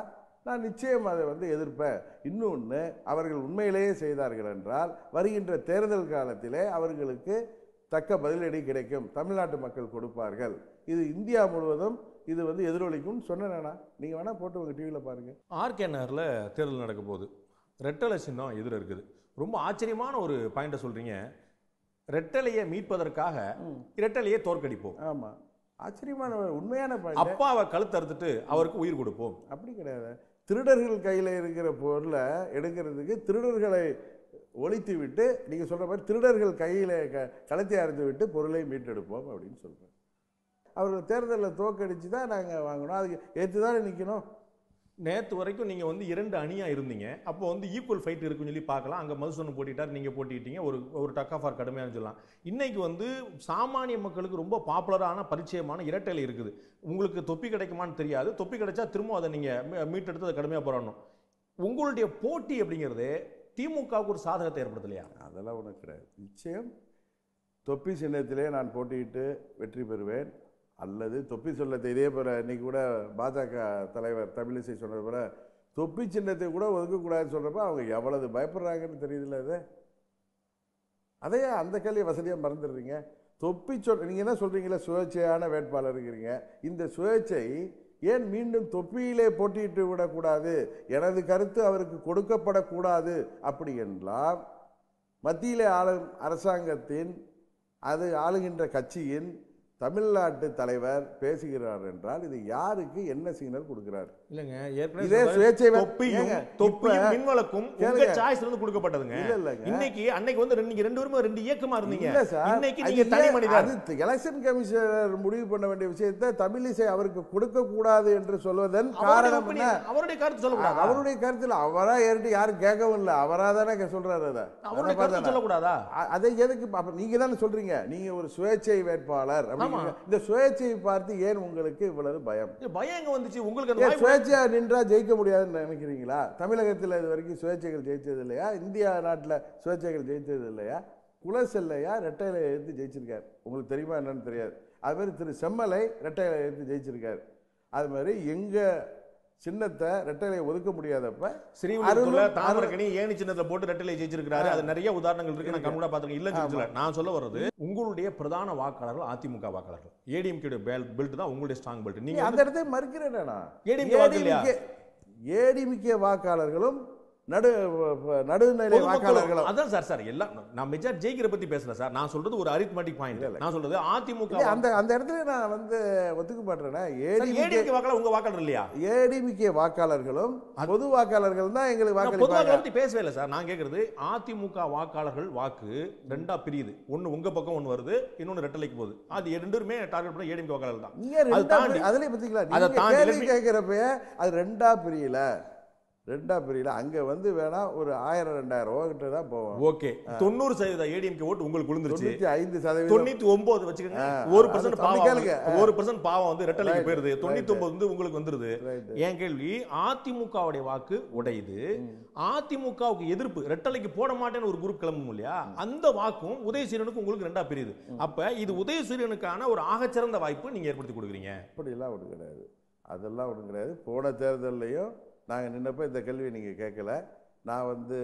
S2: நான் நிச்சயம் அதை வந்து எதிர்ப்பேன். இன்னொன்று, அவர்கள் உண்மையிலேயே செய்தார்கள் என்றால் வருகின்ற தேர்தல் காலத்திலே அவர்களுக்கு தக்க பதிலடி கிடைக்கும், தமிழ்நாட்டு மக்கள் கொடுப்பார்கள். இது இந்தியா முழுவதும் இது வந்து எதிரொலிக்கும் சொன்னேனா? நீங்கள் வேணால் போட்டு உங்கள் டிவியில் பாருங்கள்.
S1: ஆர்கே நகரில் தேர்தல் நடக்க போகுது. ரெட்டலை சின்னம் எதிர இருக்குது. ரொம்ப ஆச்சரியமான ஒரு பாயிண்ட்டை சொல்கிறீங்க. ரெட்டலையை மீட்பதற்காக ரெட்டலையை தோற்கடிப்போம்.
S2: ஆமாம், ஆச்சரியமான உண்மையான பாயிண்ட்.
S1: அப்பாவை கழுத்தறுத்துட்டு அவருக்கு உயிர் கொடுப்போம்.
S2: அப்படி கிடையாது. திருடர்கள் கையில் இருக்கிற பொருளை எடுக்கிறதுக்கு திருடர்களை ஒழித்து விட்டு நீங்கள் சொல்கிற மாதிரி திருடர்கள் கையில் களத்தை அறுத்து விட்டு பொருளை மீட்டெடுப்போம் அப்படின்னு சொல்கிறேன். அவர்கள் தேர்தலில் தோக்கடிச்சு தான் நாங்கள் வாங்கணும், அதுக்கு ஏற்று தானே நிற்கணும்.
S1: நேற்று வரைக்கும் நீங்கள் வந்து 2 அணியாக இருந்தீங்க. அப்போ வந்து ஈக்குவல் ஃபைட் இருக்குன்னு சொல்லி பார்க்கலாம். அங்கே மதுசூதன் போட்டிட்டார், நீங்கள் போட்டிட்டீங்க, ஒரு டக் ஆஃப் ஆர் கடுமையானு சொல்லலாம். இன்னைக்கு வந்து சாமானிய மக்களுக்கு ரொம்ப பாப்புலரான பரிச்சயமான இரட்டையில் இருக்குது. உங்களுக்கு தொப்பி கிடைக்குமான்னு தெரியாது. தொப்பி கிடைச்சா திரும்ப அதை நீங்கள் மீட்டெடுத்து அதை கடுமையாக போராடணும். உங்களுடைய போட்டி அப்படிங்கிறது திமுகவுக்கு ஒரு சாதகத்தை ஏற்படுத்தலையா?
S2: அதெல்லாம் ஒன்றும் கிடையாது. நிச்சயம் தொப்பி சின்னத்திலே நான் போட்டியிட்டு வெற்றி பெறுவேன். அல்லது தொப்பி சொல்லத்தை இதே போல இன்னைக்கு கூட பாஜக தலைவர் தமிழிசை சொன்னது போல தொப்பி சின்னத்தை கூட ஒதுக்கக்கூடாதுன்னு சொல்கிறப்ப அவங்க எவ்வளவு பயப்படுறாங்கன்னு தெரியுதுல்ல. அதையே அந்த கேள்வியை வசதியாக மறந்துடுறீங்க. தொப்பி நீங்கள் என்ன சொல்கிறீங்களா, சுயேட்சையான வேட்பாளர் இருக்கிறீங்க. இந்த சுயேட்சை ஏன் மீண்டும் தொப்பியிலே போட்டியிட்டு விடக்கூடாது? எனது கருத்து அவருக்கு கொடுக்கப்படக்கூடாது அப்படி என்றால் மத்தியிலே ஆளும் அரசாங்கத்தின் அது ஆளுகின்ற கட்சியின் தமிழ்நாட்டு தலைவர் பேசுகிறார் என்றால் இது யாருக்கு என்ன சிக்னல் கொடுக்கிறார்?
S1: இல்லங்க,
S2: இதே சுயேட்சை
S1: தொப்பியும் மின்வழக்கும் உங்க சாய்ஸ்ல இருந்து கொடுக்கப்பட்டதுங்க. இன்னைக்கு அன்னைக்கு வந்து நீங்க ரெண்டு பேரும் 2 இயக்கமா இருந்தீங்க. இன்னைக்கு நீங்க தனி மனிதர்.
S2: அது எலெக்ஷன் கமிஷனர் முடிவு பண்ண வேண்டிய விஷயத்தை தமிழிசை அவருக்கு கொடுக்க கூடாது என்று சொல்வதன் காரணம் என்ன?
S1: அவருடைய கருத்து சொல்லக்கூடாது.
S2: அவருடைய கருத்தில் அவரா ஏறிட்டு யாரும் கேட்கவும் இல்லை, அவரா தானே சொல்றாரு. அதை
S1: அவருடைய கருத்து சொல்லக்கூடாதா?
S2: அதை எதுக்கு நீங்க தானே சொல்றீங்க? நீங்க ஒரு சுயேட்சை வேட்பாளர், இந்த சுயேட்சையை பார்த்து ஏன் உங்களுக்கு இவ்வளவு பயம்?
S1: பயம் எங்க வந்துச்சு உங்களுக்கு?
S2: சுயேட்சையா நின்றா ஜெயிக்க முடியாதுன்னு நினைக்கிறீங்களா? தமிழகத்தில் இது வரைக்கும் சுயேட்சைகள் ஜெயிச்சது இல்லையா? இந்தியா நாட்டில் சுயேட்சைகள் ஜெயிச்சது இல்லையா? குலசெல்லையா ரெட்டையில எடுத்து ஜெயிச்சிருக்காரு, உங்களுக்கு தெரியுமா என்னன்னு தெரியாது. அது மாதிரி திரு செம்மலை ரெட்டையில எடுத்து ஜெயிச்சிருக்காரு. அது மாதிரி எங்க சின்னத்தை ரெட்டையிலை ஒதுக்க முடியாதப்ப
S1: ஸ்ரீவில்லிபுத்தூர்ல தாமரக்கணி ஏணி சின்னத்தை போட்டு ரெட்டையிலை ஜெயிச்சிருக்காரு. அது நிறைய உதாரணங்கள் இருக்கு, நான் கண்கூடா பார்த்திருக்கேன். இல்லன்னு சொல்லல. நான் சொல்ல வர்றது உங்களுடைய பிரதான வாக்காளர்கள் அதிமுக வாக்காளர்கள். ஏடிஎம்கே பெல்ட் தான் உங்களுடைய ஸ்ட்ராங் பெல்ட். நீங்க
S2: அந்த இடத்தை மறுக்கிறேனா? ஏடிஎம்கே வாக்காளர்களும் நடுநிலை வாக்காளர்களும்
S1: அதான் சார் எல்லாம் நான் மெஜாரிட்டி ஜெயிக்கிற பத்தி பேசுறேன் சார். நான் சொல்றது ஒரு அரித்மெட்டிக் பாயிண்ட். நான் சொல்றது அதிமுக
S2: அந்த இடத்துல நான் வந்து ஒத்துக்க மாட்டேன்னா
S1: ஏடிஎம்கே வாக்காளர் உங்க வாக்காளர் இல்லையா?
S2: ஏடிஎம்கே வாக்காளர்களும் பொது வாக்காளர்கள் தான் எங்களுக்கு வாக்களிப்பாங்க.
S1: பத்தி பேசவே இல்லை சார். நான் கேக்குறது அதிமுக வாக்காளர்கள் வாக்கு 2ஆ பிரியுது. ஒன்னு உங்க பக்கம் ஒன்னு வருது, இன்னொன்னு ரெட்டலைக்கு போகுது. அது 2மே டார்கெட் பண்ண ஏடிஎம்கே வாக்காளர்கள் தான்.
S2: அதுல பத்திங்களா நீங்க கேள்வி கேட்கிறப்ப அது 2ஆ பிரியல அங்க வந்து வேணா ஒரு 1000-2000 ரூபாய் கிட்ட தான் போவோம்.
S1: ஓகே, 90% ஏடிஎம்கே ஓட்டு உங்களுக்கு விழுந்துருச்சு.
S2: 95%
S1: 99 வச்சுக்கோங்க. 1% பாவம், 1% பாவம் வந்து ரெட்டலைக்கு போயிருது. 99 வந்து உங்களுக்கு வந்துருது. என் கேள்வி, அதிமுகவுடைய வாக்கு உடையுது. அதிமுகவுக்கு எதிர்ப்பு ரெட்டலைக்கு போட மாட்டேன்னு ஒரு குரூப் கிளம்பும் இல்லையா? அந்த வாக்கும் உதயசூரியனுக்கு உங்களுக்கு 2ஆ பிரியுது. அப்ப இது உதயசூரியனுக்கான ஒரு ஆகச்சிறந்த வாய்ப்பு நீங்க ஏற்படுத்தி கொடுக்குறீங்க.
S2: அப்படி எல்லாம் ஒண்ணு கிடையாது, அதெல்லாம் ஒண்ணும் கிடையாது. போன தேர்தல்லையும் நாங்கள் நின்னப்போ இந்த கேள்வியை நீங்கள் கேட்கல. நான் வந்து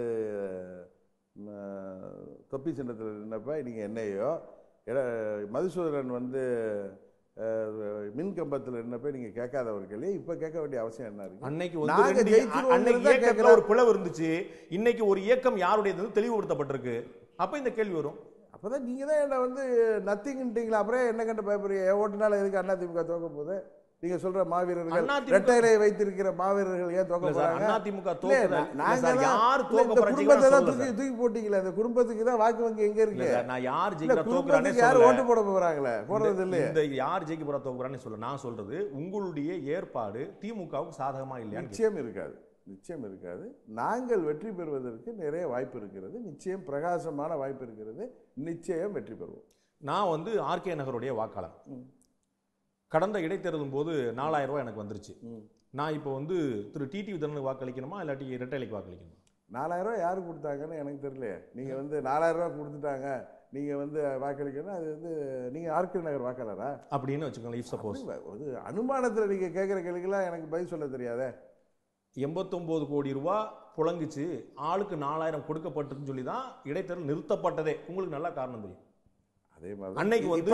S2: தொப்பி சின்னத்தில் நின்னப்போ நீங்கள் என்னையோ மதுசூதரன் வந்து மின் கம்பத்தில் நின்னப்போ நீங்கள் கேட்காத ஒரு கேள்வி இப்போ கேட்க வேண்டிய அவசியம் என்ன இருக்கு?
S1: அன்னைக்கு ஒரு பிளவு இருந்துச்சு, இன்னைக்கு ஒரு இயக்கம் யாருடையது தெளிவுபடுத்தப்பட்டிருக்கு. அப்போ இந்த கேள்வி வரும்.
S2: அப்போதான் நீங்கள் தான் என்ன வந்து நத்திங்ட்டீங்களா? அப்புறம் என்ன கண்டு பயப்படுறீங்க? ஓட்டுனால எதுக்கு அதிமுக தோக்க போகுது? நீங்க சொல்ற மாவீரர்கள் ரெட்டையிலை வைத்திருக்கிற மாவீரர்கள் ஏன் தோக்க போறாங்க?
S1: அதிமுக தூக்கி
S2: போட்டீங்களா? இந்த குடும்பத்துக்கு தான் வாக்கு வங்கி எங்க இருக்கு?
S1: நான் யார் ஜெயிக்கிறா தோக்குறானே
S2: யார் ஓட்டு போட போறாங்களே, போடுறது இல்ல.
S1: இந்த யார் ஜெயிக்க போறா தோக்குறானே சொல்ல. நான் சொல்றது உங்களுடைய ஏற்பாடு திமுகவுக்கு சாதகமா இல்லையா?
S2: நிச்சயம் இருக்காது, நிச்சயம் இருக்காது. நாங்கள் வெற்றி பெறுவதற்கு நிறைய வாய்ப்பு இருக்கிறது, நிச்சயம் பிரகாசமான வாய்ப்பு இருக்கிறது, நிச்சயம் வெற்றி பெறுவோம்.
S1: நான் வந்து ஆர்கே நகருடைய வாக்காளர். கடந்த இடைத்தேர்தலும் போது 4000 ரூபாய் எனக்கு வந்துருச்சு. நான் இப்போ வந்து திரு டிடிவி தினகரனுக்கு வாக்களிக்கணுமா இல்லாட்டி ரெட்டைலைக்கு வாக்களிக்கணுமா?
S2: 4000 ரூபாய் யாரு கொடுத்தாங்கன்னு எனக்கு தெரியல. நீங்க வந்து 4000 ரூபாய் கொடுத்துட்டாங்க, நீங்க வந்து வாக்களிக்கணும், அது வந்து நீங்க ஆர்கே நகர் வாக்காளரா அப்படின்னு
S1: வச்சுக்கோங்க. இஃப் சப்போஸ்
S2: ஒரு அனுமானத்தில் நீங்க கேட்குற கேள்விக்கெல்லாம் எனக்கு பதில் சொல்ல தெரியாதே.
S1: 89 கோடி ரூபாய் புழங்குச்சு, ஆளுக்கு 4000 கொடுக்கப்பட்டதுன்னு சொல்லி தான் இடைத்தேர்தல் நிறுத்தப்பட்டதே. உங்களுக்கு நல்லா காரணம் தெரியும்.
S2: அதே மாதிரி
S1: அன்னைக்கு வந்து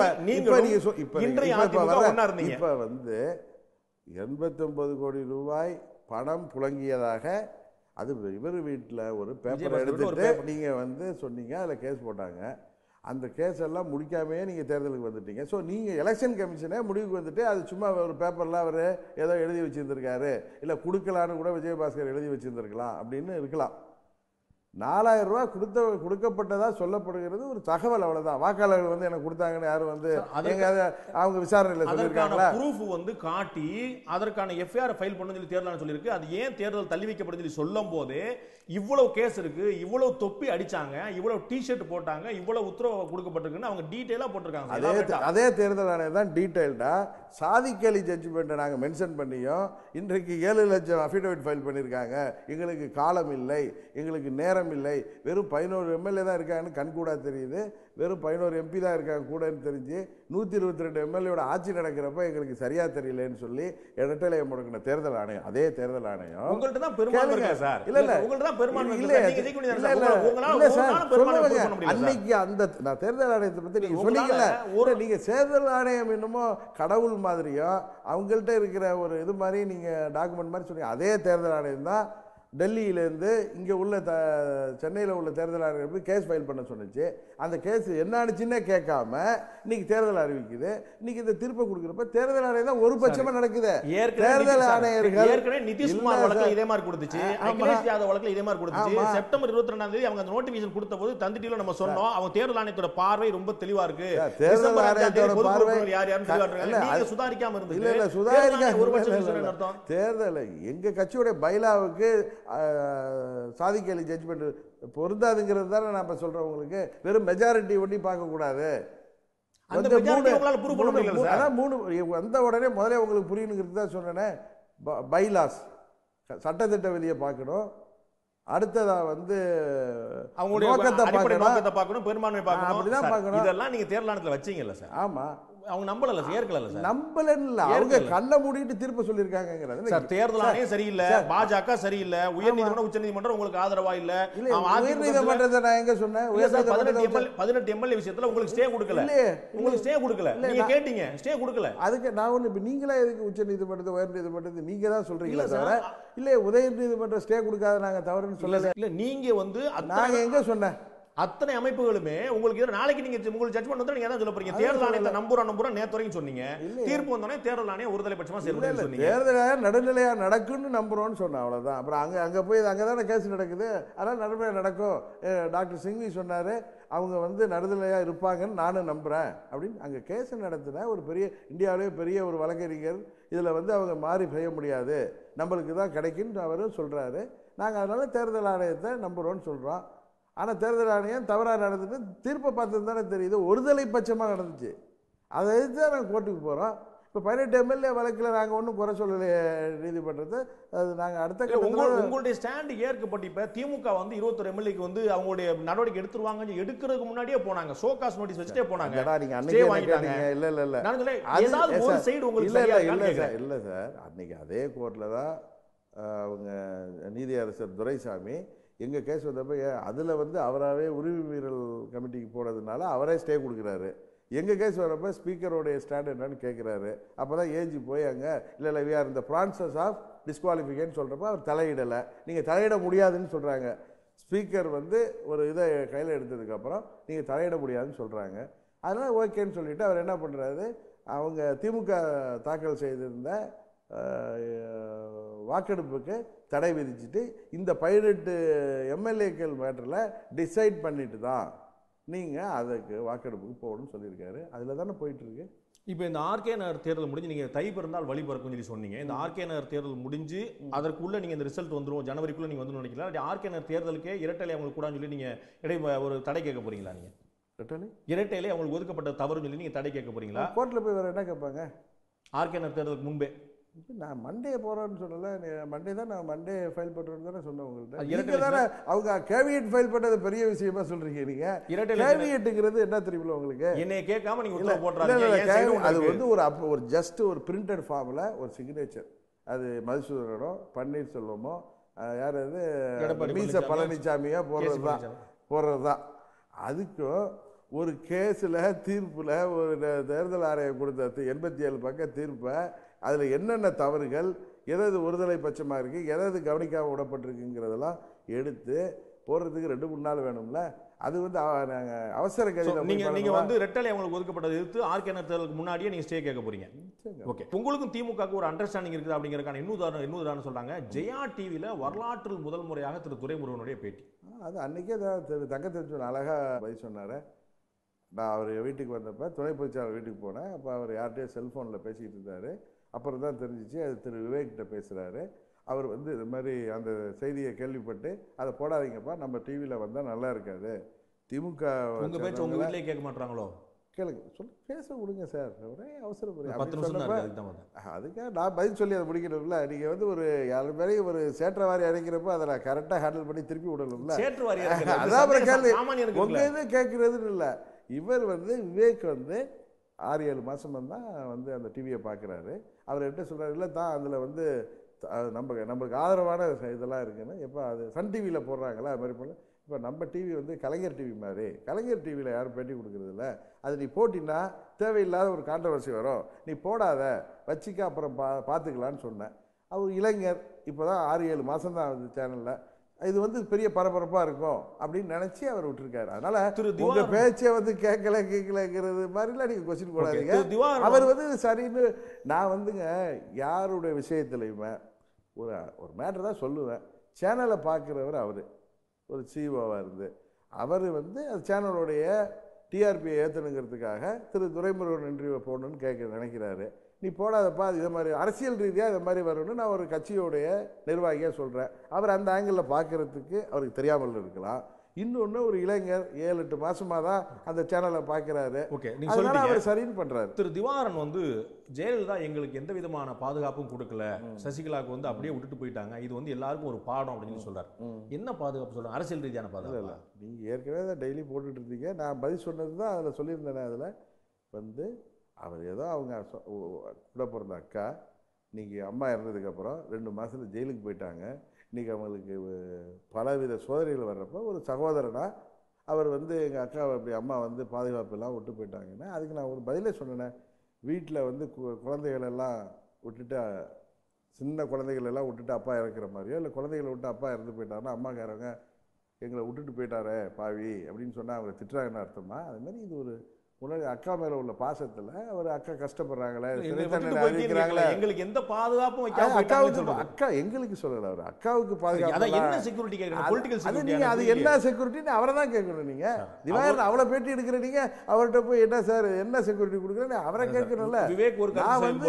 S2: இப்ப வந்து 89 கோடி ரூபாய் பணம் புழங்கியதாக அது இவர் வீட்டில் ஒரு பேப்பர் எடுத்துட்டு நீங்க வந்து சொன்னீங்க, அதில் கேஸ் போட்டாங்க. அந்த கேஸ் எல்லாம் முடிக்காமே நீங்க தேர்தலுக்கு வந்துட்டீங்க. ஸோ நீங்க எலெக்ஷன் கமிஷனே முடிவுக்கு வந்துட்டு அது சும்மா ஒரு பேப்பர்லாம் அவர் ஏதோ எழுதி வச்சிருந்திருக்காரு, இல்லை கொடுக்கலான்னு கூட விஜயபாஸ்கர் எழுதி வச்சிருந்திருக்கலாம் அப்படின்னு இருக்கலாம். 4000 ரூபாய் கொடுக்கப்பட்டதா சொல்லப்படுகிறது ஒரு தகவல், அவ்வளவுதான். வாக்காளர்கள் வந்து எனக்கு கொடுத்தாங்கன்னு யாரும் வந்து அவங்க விசாரணையில் சொல்லியிருக்காங்களா?
S1: ப்ரூஃப் வந்து காட்டி அதற்கான எஃப்ஐஆர் ஃபைல் பண்ண சொல்லி தேர்தல் சொல்லியிருக்கு. அது ஏன் தேர்தல் தள்ளி வைக்கப்படும் சொல்லி சொல்லும் போது இவ்வளவு கேஸ் இருக்கு, இவ்வளவு தொப்பி அடிச்சாங்க, இவ்வளவு டிஷர்ட் போட்டாங்க, இவ்வளவு உத்தரவு கொடுக்கப்பட்டிருக்குன்னு அவங்க டீடைலா போட்டிருக்காங்க.
S2: அதே தேர்தல் ஆணையம் தான் டீடைல்டா சாதிக்கலி ஜட்ஜ்மெண்ட்டை நாங்க மென்ஷன் பண்ணியும் இன்றைக்கு 7 லட்சம் அஃபிடவிட் ஃபைல் பண்ணியிருக்காங்க. எங்களுக்கு காலம் இல்லை, எங்களுக்கு நேரம் இல்லை, வெறும் 11 எம்எல்ஏ தான் இருக்காங்கன்னு கண்கூடா தெரியுது, வெறும் 11 எம்பி தான் இருக்காங்க கூடன்னு தெரிஞ்சு 122 எம்எல்ஏட ஆட்சி நடக்கிறப்ப எங்களுக்கு சரியா தெரியலன்னு சொல்லி இரட்டலையை முடக்கின தேர்தல் ஆணையம், அதே தேர்தல் ஆணையம்
S1: உங்கள்ட்ட தான் பெரும்பான்மை இருக்கு சார்.
S2: இல்ல இல்ல உங்கள்ட்ட தான் பெரும்பான்மை இருக்கு. அன்னைக்கு அந்த நான் தேர்தல் ஆணையத்தை பத்தி நீங்க சொன்னீங்கல்ல, நீங்க தேர்தல் ஆணையம் என்னமோ கடவுள் மாதிரியும் அவங்கள்ட்ட இருக்கிற ஒரு இது மாதிரி நீங்க டாக்குமெண்ட் மாதிரி சொன்னீங்க. அதே தேர்தல் ஆணையம் தான் டெல்லியிலேருந்து இங்கே உள்ள சென்னையில் உள்ள தேர்தல் ஆணையம் கேஸ் ஃபைல் பண்ண சொன்னிச்சு. அந்த கேஸ் என்ன ஆனிச்சுன்னே கேட்காம இன்னைக்கு தேர்தல் அறிவிக்குது. இன்னைக்கு இந்த தீர்ப்பை கொடுக்குறப்ப தேர்தல் ஆணையம் தான் ஒரு பட்சமா நடக்குது. தேர்தல் ஆணையர்கள்
S1: ஏற்கனவே நிதிஷ்குமார் வழக்கில் இதே மாதிரி கொடுத்துச்சு, அகிலேஷ் யாதவ் வழக்கில் இதே மாதிரி கொடுத்துச்சு. செப்டம்பர் 22ஆம் தேதி அவங்க அந்த நோட்டிபிகேஷன் கொடுத்த போது தந்தி டிவில நம்ம சொன்னோம், அவங்க தேர்தல் ஆணையத்தோட பார்வை ரொம்ப தெளிவா இருக்கு,
S2: தேர்தல் ஆணையத்தோட பார்வை
S1: யார் யாரும் சுதாரிக்காம இருந்தது.
S2: இல்ல இல்ல சுதாரிக்க ஒரு பட்சம் தேர்தல் எங்க கட்சியோட பைலாவுக்கு சாதிக்கலி ஜட்ஜ்மெண்ட் பொருந்தாதுங்கிறது தானே நாம சொல்றோம். உங்களுக்கு வெறும் மெஜாரிட்டி ஒட்டி பார்க்க கூடாது. வந்த உடனே முதல்ல உங்களுக்கு புரியணுங்கிறது தான் சொன்னேன். பைலாஸ் சட்டத்திட்ட விதியை பார்க்கணும், அடுத்ததா வந்து
S1: அவங்களுடைய நோக்கத்தை பார்க்கணும், பெரும்பான்மை பார்க்கணும், அப்படிதான் பார்க்கணும். இதெல்லாம் நீங்க தேர்தல் ஆணையத்துல வச்சீங்கல்ல சார்? ஆமா, அவங்க நம்பல, ஏற்கல சார். நம்பலன்னு அவங்க கண்ண மூடிட்டு தீர்ப்பு சொல்லிருக்காங்க சார். தேர்தல் ஆணையம் சரியில்லை, பாஜக சரியில்லை, உயர்நீதிமன்றம் உச்சநீதிமன்றம் உங்களுக்கு ஆதரவா இல்ல. உயர்நீதிமன்றத்தை நான் எங்க சொன்னேன்? 18 எம்எல்ஏ விஷயத்துல உங்களுக்கு ஸ்டே கொடுக்கல, உங்களுக்கு ஸ்டே கொடுக்கல, நீங்க கேட்டீங்க ஸ்டே கொடுக்கல. அதுக்கு நான் ஒண்ணு இப்ப நீங்களா எதுக்கு உச்சநீதிமன்றத்தை உயர்நீதிமன்றத்தை நீங்க தான் சொல்றீங்களா சார்? இல்ல உயர்நீதிமன்றம் ஸ்டே கொடுக்காத நாங்க தவறுன்னு சொல்லல. இல்ல நீங்க வந்து நாங்க எங்க சொன்னேன்? அத்தனை அமைப்புகளுமே உங்களுக்கு நாளைக்கு நீங்க உங்களுக்கு ஜட்ஜ்மென்ட் வந்தா நீங்க தான் சொல்ல போறீங்க தேர்தல் ஆணையத்தை நம்புறோம் நேத்து வரைக்கும் சொன்னீங்க. தீர்ப்பு வந்தோடனே தேர்தல் ஆணையம் ஒருதலை பட்சமா செயல்படுன்னு சொன்னீங்க. தேர்தல் ஆணையம் நடுநிலையா நடக்கும்னு நம்புறோம்னு சொன்னேன், அவ்வளவுதான். அப்புறம் அங்க போய் அங்கதானே கேஸ் நடக்குது, அதனால நடுநிலையா நடக்கும். டாக்டர் சிங்வி சொன்னாரு அவங்க வந்து நடுநிலையா இருப்பாங்கன்னு நானும் நம்புறேன் அப்படின்னு. அங்க கேஸ் நடத்தின ஒரு பெரிய இந்தியாவிலேயே பெரிய ஒரு வழக்கறிஞர் இதுல வந்து அவங்க மாறி செய்ய முடியாது, நம்மளுக்கு தான் கிடைக்குன்னு அவரும் சொல்றாரு. நாங்க அதனால தேர்தல் ஆணையத்தை நம்புறோம்னு சொல்றோம். ஆனால் தேர்தல் ஆணையம் தவறாக நடந்துட்டு தீர்ப்பை பார்த்து தானே தெரியுது ஒருதலை பட்சமாக நடந்துச்சு. அதை எதிர்த்து தான் நாங்கள் கோர்ட்டுக்கு போகிறோம். இப்போ 18 எம்எல்ஏ வழக்கில் நாங்கள் ஒன்றும் குறை சொல்லலையே நீதிமன்றத்தை. அது நாங்கள் அடுத்த உங்களுடைய ஸ்டாண்டு ஏற்கப்பட்டு இப்போ திமுக வந்து 21 எம்எல்ஏக்கு வந்து அவங்களுடைய நடவடிக்கை எடுத்துருவாங்க, எடுக்கிறதுக்கு முன்னாடியே போனாங்க, ஷோகாஸ் நோட்டீஸ் வச்சுட்டே போனாங்க. நீங்கள் அன்னைக்கு வாங்கிட்டாங்க. இல்லை இல்லை இல்லை இல்லை சார், அன்னைக்கு அதே கோர்ட்டில் தான் அவங்க நீதியரசர் துரைசாமி எங்கள் கேஸ் வந்தப்போ அதில் வந்து அவராகவே உரிமை மீறல் கமிட்டிக்கு போனதுனால அவரே ஸ்டே கொடுக்குறாரு. எங்கள் கேஸ் வரப்போ ஸ்பீக்கரோடைய ஸ்டாண்ட் என்னன்னு கேட்குறாரு. அப்போ தான் ஏஜி போய் அங்கே இல்லை வி ஆர் இந்த ப்ரான்சஸ் ஆஃப் டிஸ்குவாலிஃபிகேஷன் சொல்கிறப்ப அவர் தலையிடலை, நீங்கள் தலையிட முடியாதுன்னு சொல்கிறாங்க. ஸ்பீக்கர் வந்து ஒரு இதை கையில் எடுத்ததுக்கப்புறம் நீங்கள் தலையிட முடியாதுன்னு சொல்கிறாங்க. அதனால் ஓகேன்னு சொல்லிவிட்டு அவர் என்ன பண்ணுறாரு, அவங்க திமுக தாக்கல் செய்திருந்த வாக்கெடுப்புக்கு தடை விதிச்சுட்டு இந்த 18 எம்எல்ஏக்கள் மேட்டரில் டிசைட் பண்ணிட்டு தான் நீங்கள் அதுக்கு வாக்கெடுப்புக்கு போகணும்னு சொல்லியிருக்காரு. அதில் தானே போயிட்டுருக்கு. இப்போ இந்த ஆர்கே நகர் தேர்தல் முடிஞ்சு நீங்கள் தை பிறந்தால் வழி பிறக்கும் சொல்லி சொன்னீங்க. இந்த ஆர்கே நகர் தேர்தல் முடிஞ்சு அதற்குள்ளே நீங்கள் இந்த ரிசல்ட் வந்துடும் ஜனவரிக்குள்ளே நீங்கள் வந்து நினைக்கலாம். ஆர்கே நகர் தேர்தலுக்கே இரட்டையிலே அவங்களுக்கு கூடான்னு சொல்லி நீங்கள் ஒரு தடை கேட்க போறீங்களா? நீங்கள் இரட்டையிலே அவங்களுக்கு ஒதுக்கப்பட்ட தவறுன்னு சொல்லி நீங்கள் தடை கேட்க போறீங்களா? கோர்ட்டில் போய் வேறு என்ன கேட்பாங்க? ஆர்கே நகர் தேர்தலுக்கு முன்பே நான் மண்டே போறேன்னு சொல்லல, மண்டே தான் நான் மண்டே ஃபைல் பண்றேன்னு தானே சொன்னேன் உங்கள்கிட்ட. தானே அவங்க கேவியட் ஃபைல் பண்ணது பெரிய விஷயமா சொல்றீங்க நீங்க. கேவியட்டுங்கிறது என்ன தெரியுமில்ல உங்களுக்கு? என்னைய கேட்காம நீங்க உத்தரவு போடுறாங்க. அது வந்து ஒரு ஜஸ்ட் ஒரு பிரிண்டட் ஃபார்ம்ல ஒரு சிக்னேச்சர்
S2: அது மதுசூதனோ பன்னீர்செல்வமோ யார் அது
S1: எடப்பாடி
S2: மீச பழனிசாமியோ போடுறது தான். அதுக்கும் ஒரு கேஸில் தீர்ப்பில் ஒரு தேர்தல் ஆணையம் கொடுத்த 87 பக்க தீர்ப்பை அதில் என்னென்ன தவறுகள் எதாவது ஒருதலை பட்சமாக இருக்குது எதாவது கவனிக்காமல் விடப்பட்டிருக்குங்கிறதெல்லாம் எடுத்து போடுறதுக்கு 2-3 நாள் வேணும்ல. அது வந்து அவசர கதியில்
S1: நீங்க வந்து ரெட்டலை அவங்களுக்கு ஒதுக்கப்பட்டது எதிர்த்து ஆர்கே நகருக்கு முன்னாடியே நீங்க ஸ்டே கேட்க போறீங்க. ஓகே, உங்களுக்கும் திமுகவுக்கு ஒரு அண்டர்ஸ்டாண்டிங் இருக்குது அப்படிங்கறதுக்கான இன்னொரு சொல்றாங்க. ஜெயா டிவில வரலாற்றில் முதல் முறையாக திரு துரைமுருகனுடைய பேட்டி.
S2: அது அன்னைக்கே திரு தங்கத்தெஞ்சு அழகா பதில் சொன்னாரு. நான் அவர் வீட்டுக்கு வந்தப்போ துணை பொதுச்சாளர் வீட்டுக்கு போனேன். அப்போ அவர் யார்கிட்டயோ செல்ஃபோனில் பேசிக்கிட்டு இருந்தார். அப்புறம் தான் தெரிஞ்சிச்சு அது திரு விவேக்கிட்ட பேசுகிறாரு. அவர் வந்து இது மாதிரி அந்த செய்தியை கேள்விப்பட்டு அதை போடாதீங்கப்பா, நம்ம டிவியில் வந்தால் நல்லா இருக்காது, திமுக
S1: உங்கள் பேச்சு உங்கள் வீட்டிலே கேட்க மாட்டாங்களோ,
S2: கேளுங்க சொல்லி பேச விடுங்க சார், ஒரே அவசரம்
S1: அதுக்காக
S2: நான் பதில் சொல்லி அதை முடிக்கணும்ல. நீங்கள் வந்து ஒரு யாரு பேரையும் ஒரு சேற்ற வாரி அடைக்கிறப்போ அதை நான் கரெக்டாக ஹேண்டில் பண்ணி திருப்பி விடணும்ல. அதான் அப்புறம் கேள்வி உங்கள் இது கேட்குறதுன்னு இல்லை. இவர் வந்து விவேக் வந்து 6-7 மாதம் தான் வந்து அந்த டிவியை பார்க்குறாரு. அவர் என்ன சொல்கிறார், இல்லை தான் அதில் வந்து நம்மளுக்கு ஆதரவான இதெல்லாம் இருக்குன்னு. எப்போ அது சன் டிவியில் போடுறாங்களா அது மாதிரி போல. இப்போ நம்ம டிவி வந்து கலைஞர் டிவி மாதிரி, கலைஞர் டிவியில் யாரும் பேட்டி கொடுக்குறதில்ல. அது நீ போட்டின்னா தேவையில்லாத ஒரு கான்ட்ரவர்சி வரும், நீ போடாத வச்சிக்க அப்புறம் பார்த்துக்கலான்னு சொன்னேன். அவர் இளைஞர், இப்போ தான் 6-7 மாதம் தான் ஆகுது சேனலில். இது வந்து பெரிய பரபரப்பாக இருக்கும் அப்படின்னு நினச்சி அவர் விட்டுருக்காரு. அதனால் உங்கள் பேச்சை வந்து கேட்கலங்கிறது மாதிரிலாம் நீங்கள் கொஸ்டின் போடாதீங்க. அவர் வந்து சரின்னு நான் வந்துங்க யாருடைய விஷயத்துலையுமே ஒரு மேட்டர் தான் சொல்லுவேன். சேனலை பார்க்குறவர் அவர் ஒரு சிஓவாக இருந்து அவர் வந்து அந்த சேனலுடைய டிஆர்பியை ஏற்றணுங்கிறதுக்காக திரு துரைமுருகன் இன்டர்வியூ போடணுன்னு நினைக்கிறாரு. நீ போடாதப்பா, அது இதை மாதிரி அரசியல் ரீதியாக இதை மாதிரி வரும்னு நான் ஒரு கட்சியோடைய நிர்வாகியாக சொல்கிறேன். அவர் அந்த ஆங்கிளில் பார்க்குறதுக்கு அவருக்கு தெரியாமல் இருக்கலாம். இன்னொன்று ஒரு இளைஞர் 7-8 மாதமாக தான் அந்த சேனலை பார்க்குறாரு.
S1: ஓகே,
S2: அதனால அவர் சரின்னு பண்ணுறாரு.
S1: திரு திவாகரன் வந்து ஜெயலலிதா எங்களுக்கு எந்த விதமான பாதுகாப்பும் கொடுக்கல, சசிகலாவுக்கு வந்து அப்படியே விட்டுட்டு போயிட்டாங்க, இது வந்து எல்லாருக்கும் ஒரு பாடம் அப்படின்னு சொல்றாரு. என்ன பாதுகாப்பு சொல்றாங்க? அரசியல் ரீதியான பாதுகாப்பு இல்லை.
S2: நீங்கள் ஏற்கனவே தான் டெய்லி போட்டுட்டு இருந்தீங்க. நான் பதில் சொன்னது தான் அதில் சொல்லியிருந்தேனே. அதில் வந்து அவர் ஏதோ அவங்க கூட பிறந்த அக்கா இன்றைக்கி அம்மா இறந்ததுக்கப்புறம் 2 மாதத்தில் ஜெயிலுக்கு போயிட்டாங்க. இன்றைக்கி அவங்களுக்கு பலவித சோதனைகள் வர்றப்போ ஒரு சகோதரனாக அவர் வந்து எங்கள் அக்கா அப்படி அம்மா வந்து பாதுகாப்பெல்லாம் விட்டு போயிட்டாங்கன்னா அதுக்கு நான் ஒரு பதிலே சொன்னேன். வீட்டில் வந்து குழந்தைகளெல்லாம் விட்டுட்டு, சின்ன குழந்தைகளெல்லாம் விட்டுட்டு அப்பா இறக்குற மாதிரியோ, இல்லை குழந்தைகளை விட்டு அப்பா இறந்து போயிட்டாருன்னா அம்மாக்காரங்க எங்களை விட்டுட்டு போயிட்டாரே பாவி அப்படின்னு சொன்னால் அவங்களை திட்டுறாங்கன்னு அர்த்தமா? அதுமாதிரி இது ஒரு உனக்கு அக்கா மேல உள்ள பாசத்துல அவர் அக்கா கஷ்டப்படுறாங்களே,
S1: எங்களுக்கு எந்த பாதுகாப்பும்
S2: அக்கா எங்களுக்கு சொல்லல, அவர் அக்காவுக்கு பாதுகாப்பு அது என்ன செக்யூரிட்டி அவரை தான் கேட்கணும். நீங்க திவாகரன் அவளை பேட்டி எடுக்கிற நீங்க அவர்கிட்ட போய் என்ன சார் என்ன செக்யூரிட்டி கொடுக்குறேன்னு அவரை கேட்கணும்ல.
S1: விவேக் ஒரு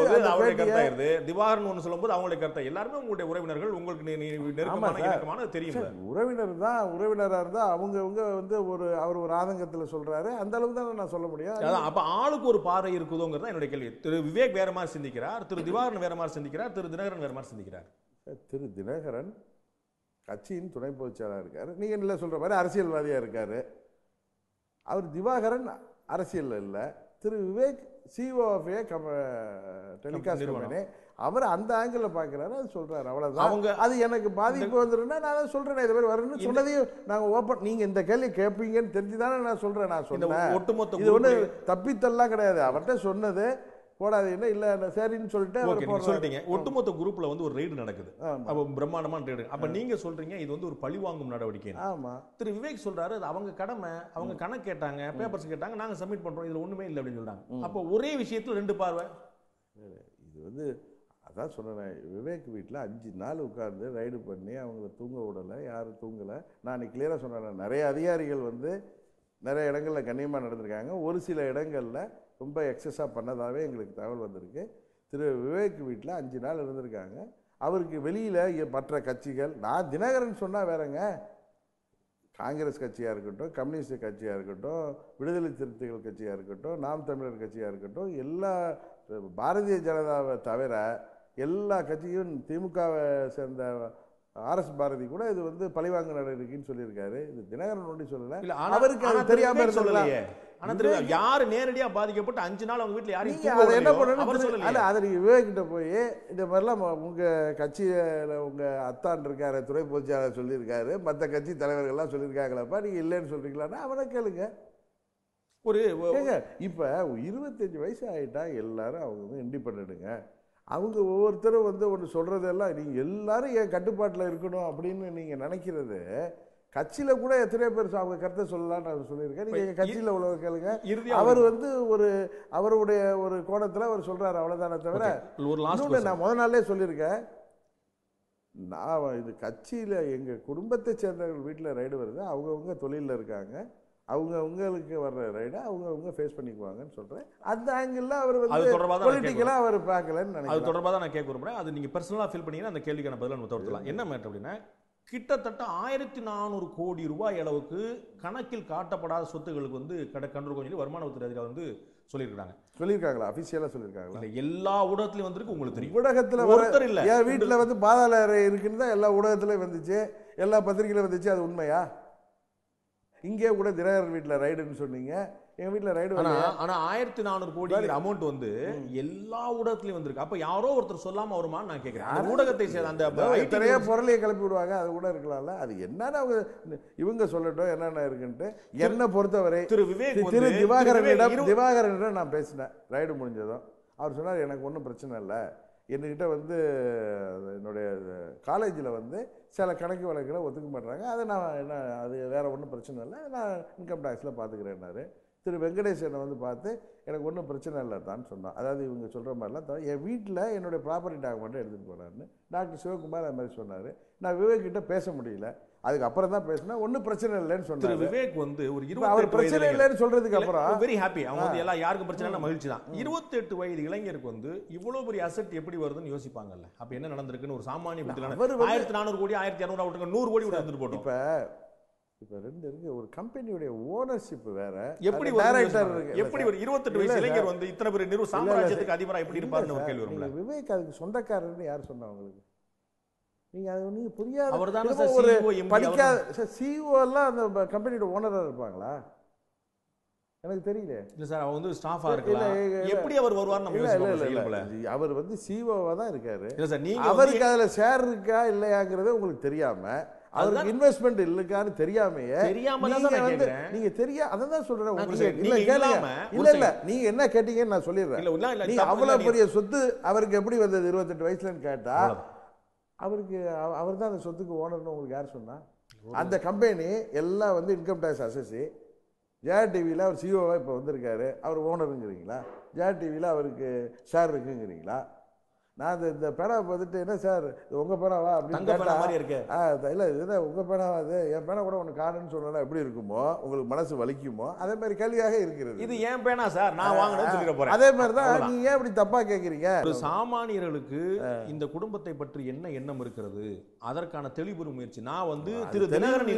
S1: திவாகரன் ஒன்று சொல்லும் போது அவங்களுடைய கருத்தை எல்லாருமே உங்களுடைய உறவினர்கள், உங்களுக்கு தெரியும்.
S2: உறவினர் தான், உறவினராக இருந்தா அவங்க வந்து அவர் ஒரு ஆதங்கத்தில் சொல்றாரு. அந்த அளவுக்கு தான் நான் சொல்ல முடியும்.
S1: அப்ப ஆளுக்கு ஒரு பார்வை இருக்குதோங்கிறது என்னுடைய கேள்வி. திரு விவேக் வேற மாதிரி சிந்திக்கிறார், திரு திவாகரன் வேற மாதிரி சிந்திக்கிறார், திரு தினகரன் வேற மாதிரி சிந்திக்கிறார்.
S2: திரு தினகரன் கட்சியின் துணை பொதுச்செயலாளர் இருக்காரு. நீங்க இல்ல சொல்ற மாதிரி அரசியல்வாதியா இருக்காரு. அவர் திவாகரன் அரசியல் இல்லை. Thiru Vivek CEO of a telecast company, அவர் அந்த ஆங்கிள் பார்க்கிறாரு, அது சொல்றாரு. அவ்வளவுதான். அவங்க அது எனக்கு பாதிப்பு வந்துருன்னா நான் சொல்றேன், இது மாதிரி வரும்னு சொன்னதையும் நாங்க ஓப்பன். நீங்க இந்த கேள்வி கேட்பீங்கன்னு தெரிஞ்சுதானே நான் சொல்றேன். நான் சொன்னேன் ஒட்டுமொத்த இது ஒண்ணு தப்பித்தல்லாம் கிடையாது. அவர்கிட்ட சொன்னது போடாதீங்கன்னா இல்ல சரின்னு சொல்லிட்டு
S1: ஒட்டுமொத்த குரூப்ல வந்து ஒரு ரெய்டு நடக்குது. அப்ப பிரம்மாண்டமான ரெய்டு. அப்ப நீங்க சொல்றீங்க இது வந்து ஒரு பழிவாங்கும் நடவடிக்கை.
S2: ஆமா.
S1: திரு விவேக் சொல்றாரு அது அவங்க கடமை, அவங்க கணக்கு கேட்டாங்க, பேப்பர்ஸ் கேட்டாங்க, நாங்க சப்மிட் பண்றோம், இதுல ஒண்ணுமே இல்லை அப்படின்னு சொல்றாங்க. அப்ப ஒரே விஷயத்துல 2 பார்வை.
S2: இது வந்து அதான் சொன்னேன், விவேக் வீட்டில் 5 நாள் உட்கார்ந்து ரைடு பண்ணி அவங்கள தூங்க விடலை, யாரும் தூங்கலை. நான் அன்றைக்கி கிளியராக சொன்னேன், நிறைய அதிகாரிகள் வந்து நிறைய இடங்களில் கண்ணியமாக நடந்திருக்காங்க, ஒரு சில இடங்களில் ரொம்ப எக்ஸஸாக பண்ணதாகவே எங்களுக்கு தகவல் வந்திருக்கு. திரு விவேக் வீட்டில் 5 நாள் இருந்திருக்காங்க. அவருக்கு வெளியில் மற்ற கட்சிகள், நான் தினகரன் சொன்னால் வேறங்க, காங்கிரஸ் கட்சியாக இருக்கட்டும், கம்யூனிஸ்ட் கட்சியாக இருக்கட்டும், விடுதலை சிறுத்தைகள் கட்சியாக இருக்கட்டும், நாம் தமிழர் கட்சியாக இருக்கட்டும், எல்லா பாரதிய ஜனதாவை தவிர எல்லா கட்சியும், திமுகவை சேர்ந்த RS பாரதி கூட இது வந்து பழிவாங்க நடவடிக்கைன்னு சொல்லியிருக்காரு. இது தினகரன் ஒண்டி சொல்லல, அவருக்கு அது தெரியாம சொல்லலையே.
S1: ஆனா யாரு நேரடியா பாதிக்கப்பட்டு 5 நாள் அவங்க வீட்டுல யாரையும்
S2: அதை என்ன
S1: அவர்
S2: பண்ணணும்
S1: சொல்லலையே.
S2: அல்ல, அதை நீங்க விவேக்கிட்ட போய் இந்த மாதிரிலாம் உங்க கட்சியில உங்க அத்தான் இருக்காரு, துணை பொதுச்செயலாளர் சொல்லியிருக்காரு, மற்ற கட்சி தலைவர்கள்லாம் சொல்லியிருக்காங்களாப்பா, நீங்க இல்லைன்னு சொல்றீங்களான்னா அவனை கேளுங்க. ஏங்க இப்ப 25 வயசு ஆயிட்டா எல்லாரும் அவங்க இண்டிபெண்டுங்க. அவங்க ஒவ்வொருத்தரும் ஒன்று சொல்றதெல்லாம் நீங்க எல்லாரும் என் கட்டுப்பாட்டில் இருக்கணும் அப்படின்னு நீங்க நினைக்கிறது, கட்சியில கூட எத்தனை பேர் அவங்க கருத்தை சொல்லலாம் நான் சொல்லியிருக்கேன். நீங்க எங்க கட்சியில உள்ளவங்க கேளுங்க. அவர் ஒரு அவருடைய ஒரு கோணத்துல அவர் சொல்றாரு, அவ்வளவுதானே தவிர நான் முத நாளே சொல்லியிருக்கேன். நான் இது கட்சியில எங்க குடும்பத்தை சேர்ந்தவர்கள் வீட்டில் ரைடு வருது, அவங்கவுங்க தொழிலில் இருக்காங்க, அவங்களுக்கு வர்ற ரைடை அவங்கவுங்க ஃபேஸ் பண்ணிக்குவாங்கன்னு சொல்றேன். அந்த ஆங்கிள் அவர் பொலிட்டிக்கலா அவர் பார்க்கலன்னு நினைக்கிறேன்.
S1: அது தொடர்பாக தான் நான் கேட்க விரும்புறேன். அது நீங்க பர்சனலா ஃபீல் பண்ணீங்கன்னா அந்த கேள்விக்கான பதில நம்ம தவிர்க்கலாம். என்ன மேட்டர் அப்படின்னா, கிட்டத்தட்ட 1400 கோடி ரூபாய் அளவுக்கு கணக்கில் காட்டப்படாத சொத்துகளுக்கு கண்ட்ரோல் சொல்லி வருமான வரித்துறை அதிகாரி சொல்லியிருக்காங்களா? அபிஷியலா சொல்லியிருக்காங்களா? எல்லா ஊடகத்திலையும் வந்திருக்கு. உங்களுக்கு தெரியும், ஊடகத்துல ஒருத்தர் இல்ல. என் வீட்டுல பாதாள அறை இருக்குன்னு தான் எல்லா ஊடகத்திலையும் வந்துச்சு, எல்லா பத்திரிகையில வந்துச்சு. அது உண்மையா? இங்கே கூட தினகரன் வீட்டில் ரைடுன்னு சொன்னீங்க, என் வீட்டில் ரைடு. ஆனா 1400 கோடி அமௌண்ட் எல்லா ஊடகத்திலையும் வந்திருக்கு. அப்ப யாரோ ஒருத்தர் சொல்லாம வருமான்னு நான் கேட்கிறேன். ஊடகத்தை அந்த நிறைய பொருளையை கிளப்பி விடுவாங்க, அது கூட இருக்கலாம்ல. அது என்னன்னு அவங்க இவங்க சொல்லட்டும் என்னென்ன இருக்குன்ட்டு. என்னை பொறுத்தவரை திரு திவாகரனிடம் நான் பேசினேன் ரைடு முடிஞ்சதும். அவர் சொன்னார், எனக்கு ஒன்றும் பிரச்சனை இல்லை, என்கிட்ட என்னுடைய காலேஜில் சில கணக்கு வழக்குகளை ஒத்துக்க மாட்டாங்க, அதை நான் என்ன அது வேற ஒன்றும் பிரச்சனை இல்லை, நான் இன்கம் டேக்ஸில் பார்த்துக்கிறேன்னாரு. திரு வெங்கடேசனை பார்த்து எனக்கு ஒன்றும் பிரச்சனை இல்லை தான் சொன்னான். அதாவது இவங்க சொல்கிற மாதிரிலாம் என் வீட்டில் என்னுடைய ப்ராப்பர்ட்டி டாக்குமெண்ட்டை எடுத்துகிட்டு போனார்னு டாக்டர் சிவகுமார் அது மாதிரி சொன்னார். நான் விவேக் கிட்ட பேச முடியல, அதுக்கப்புறம் தான் பேசினா ஒன்றும் பிரச்சனை இல்லைன்னு சொன்னார். விவேக் ஒரு அவர் பிரச்சனை இல்லைன்னு சொல்றதுக்கு அப்புறம் வெரி ஹாப்பி. அவங்க எல்லாம் யாருக்கும் பிரச்சனை மகிழ்ச்சி தான். 28 வயது இளைஞருக்கு இவ்வளவு பெரிய அசெட் எப்படி வருதுன்னு யோசிப்பாங்கல்ல. அப்ப என்ன நடந்திருக்குன்னு ஒரு சாமானிய 1400 கோடி 1200 விட்டுங்க, 100 கோடி எடுத்துட்டு போட்டோம். இப்ப ரெண்டு இருக்கு. ஒரு கம்பெனியுடைய ஓனர்ஷிப் வேற, எப்படி டைரக்டர் இருக்கு, எப்படி ஒரு 28 வயசு இளைஞர் இத்தனை பெரிய சாம்ராஜ்யத்துக்கு அதிபரா எப்படி இருப்பாருன்னு ஒரு கேள்வி வரும்ல. விவேக் அதுக்கு சொந்தக்காரர்னு யார் சொன்னா உங்களுக்கு? நீங்க அது நீங்க புரியாது. ஒரு படிக்காத சிஇஓ எல்லாம் அந்த கம்பெனியோட ஓனரா இருப்பாங்களா? எனக்கு தெரியல. இல்ல சார், அவர் ஸ்டாஃபா இருக்கலாம். எப்படி அவர் வருவார் நம்ம யோசிக்கல. அவர் சிஇஓவா தான் இருக்காரு. இல்ல சார், நீங்க அவருக்கு அதுல ஷேர் இருக்கா இல்லையாங்கிறது உங்களுக்கு தெரியாம, அவருக்கு இன்வெஸ்ட்மெண்ட் இல்லைக்கான்னு தெரியாமையே நீங்க தெரியா அதான் சொல்றேன். இல்ல நீங்க என்ன கேட்டீங்கன்னு நான் சொல்லிடுறேன். நீங்க அவ்வளவு பெரிய சொத்து அவருக்கு எப்படி வந்தது 28 வயசுலன்னு கேட்டா, அவருக்கு அவர் தான் அந்த சொத்துக்கு ஓனர்னு உங்களுக்கு யார் சொன்னா? அந்த கம்பெனி எல்லாம் இன்கம் டேக்ஸ் அசஸி. ஜெயா டிவியில் அவர் சிஓவா இப்போ வந்திருக்காரு, அவர் ஓனருங்கிறீங்களா? ஜெயா டிவியில் அவருக்கு ஷேர் இருக்குங்கிறீங்களா? நான் இந்த பேனாவை பார்த்துட்டு, என்ன சார் உங்க பேனாவா அப்படின்னு கேட்டா, இல்லை இதுதான் உங்க பேனாவா, அது என் பேனா கூட ஒன்று காணுன்னு சொன்னா எப்படி இருக்குமோ, உங்களுக்கு மனசு வலிக்குமோ, அதே மாதிரி கேள்வியாக இருக்கிறது. இது ஏன் பேனா சார், நான் வாங்கணும்னு சொல்லிட போறேன். அதே மாதிரி தான் நீங்க ஏன் இப்படி தப்பா கேட்குறீங்க? ஒரு சாமானியர்களுக்கு இந்த குடும்பத்தை பற்றி என்ன எண்ணம் இருக்கிறது, அதற்கான தெளிவுறு முயற்சி. நான் திரு தினகரன்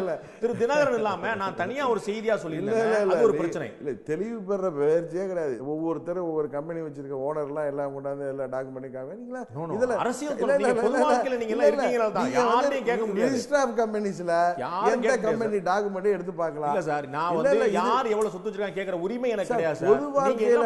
S1: இல்லாம நான் தனியா ஒரு செய்தியா சொல்லியிருந்தேன். அது ஒரு பிரச்சனை இல்லை, தெளிவு பெற முயற்சியே கிடையாது. ஒவ்வொருத்தரும் ஒவ்வொரு கம்பெனி வச்சிருக்க ஓனர்லாம் எல்லாம் கொண்டாந்து எல்லா டாக்குமெண்ட் எடுத்து பார்க்கலாம். இல்ல சார், நான் யார் எவ்வளவு சொத்து வச்சிருக்காங்க கேக்குற உரிமை எனக்கு கிடையாது. பொது வாழ்க்கையில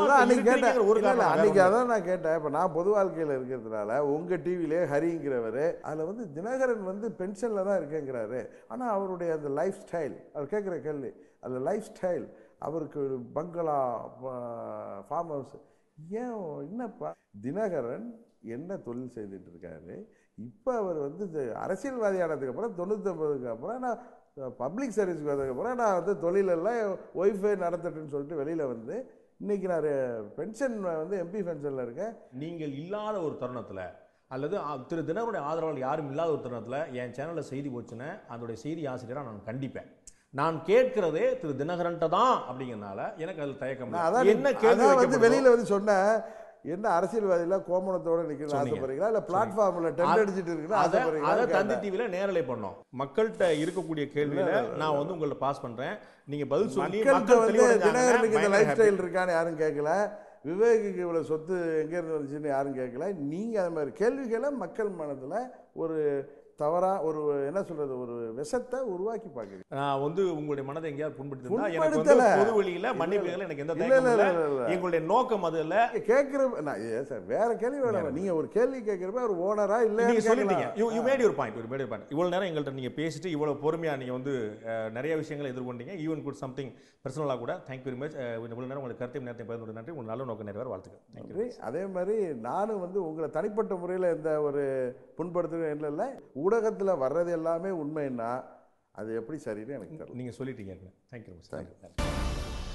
S1: அதான் நான் கேட்டேன். இப்ப நான் பொது வாழ்க்கையில இருக்கிறதுனால உங்க டிவிலே ஹரிங்கிறவரு அதுல தினகரன் பென்ஷன்ல தான் இருக்கேங்கிறாரு. ஆனா அவருடைய அந்த லைஃப் ஸ்டைல், அவர் கேட்கிற கேள்வி, அந்த லைஃப் ஸ்டைல், அவருக்கு பங்களா, ஃபார்ம் ஹவுஸ். ஏன் என்னப்பா தினகரன் என்ன தொழில் செய்துட்டு இருக்காரு? இப்போ அவர் அரசியல்வாதி ஆனதுக்கு அப்புறம் 99க்கு அப்புறம் நான் பப்ளிக் சர்வீஸ்க்கு வந்ததுக்கப்புறம் நான் தொழிலெல்லாம் ஒய்ஃபை நடத்தட்டுன்னு சொல்லிட்டு வெளியில் இன்னைக்கு நான் பென்ஷன் எம்பி பென்ஷனில் இருக்கேன். நீங்கள் இல்லாத ஒரு தருணத்தில் அல்லது திரு தினகரனுடைய ஆதரவாளர் யாரும் இல்லாத ஒரு தருணத்தில் என் சேனலில் செய்தி போச்சுன்னா அதோடைய செய்தி ஆசிரியராக நான் கண்டிப்பேன். நான் கேட்கிறதே திரு தினகரன்ட்ட தான் அப்படிங்கிறதுனால எனக்கு அது தயக்கம். என்ன கேள்வி வெளியில சொன்ன என்ன அரசியல்வாதிகள கோமணத்தோட நிக்கணும்னு ஆசைப்படுறீங்களா, இல்ல பிளாட்ஃபார்ம்ல டெண்ட் அடிச்சிட்டு இருக்கீங்களா ஆசைப்படுறீங்களா? அத தந்தி டிவில நேரலை பண்ணோம். மக்கள்கிட்ட இருக்கக்கூடிய கேள்வியில நான் உங்களை பாஸ் பண்றேன். நீங்க பதில் சொல்லி மக்கள் தினகரனுக்கு இந்த லைஃப் ஸ்டைல் இருக்கான்னு யாரும் கேட்கல, விவேக்கு இவ்வளவு சொத்து எங்க இருந்து வந்துச்சுன்னு யாரும் கேட்கல. நீங்க அது மாதிரி கேள்விகளை மக்கள் மனதுல ஒரு
S2: தவறாக ஒரு என்ன சொல்கிறது ஒரு விஷத்தை உருவாக்கி பார்க்குது.
S1: நான் வந்து உங்களுடைய மனதை எங்கேயாவது புண்படுத்திருந்தா எனக்கு வந்து பொது வெளியில் மன்னிப்புகள் எனக்கு எந்த தயக்கமும் இல்லை. எங்களுடைய நோக்கம் அது இல்லை.
S2: கேட்குற நான் சார் வேற கேள்வி வேணாம். நீங்கள் ஒரு கேள்வி கேட்குறப்ப ஒரு ஓனரா இல்லை
S1: நீங்கள் சொல்லிட்டீங்க. You made your point. இவ்வளோ நேரம் எங்கள்கிட்ட நீங்கள் பேசிட்டு இவ்வளோ பொறுமையாக நீங்கள் வந்து நிறைய விஷயங்களை எதிர்கொண்டீங்க. ஈவன் குட் சம்திங் பர்சனலாக கூட. Thank you very much. இவ்வளோ நேரம் உங்களுக்கு கருத்தையும் நேரத்தையும் பகிர்ந்து நன்றி. உங்கள் நல்ல நோக்கம் நிறைவேற வாழ்த்துக்கள்.
S2: நன்றி. அதே மாதிரி நானும் வந்து உங்களை தனிப்பட்ட முறையில் எந்த ஒரு புண்படுத்துகிற இல்லை. ஊடகத்தில் வர்றது எல்லாமே உண்மைன்னா அது எப்படி சரின்னு எனக்கு தெரியல.
S1: நீங்கள் சொல்லிட்டீங்க. தேங்க்யூ.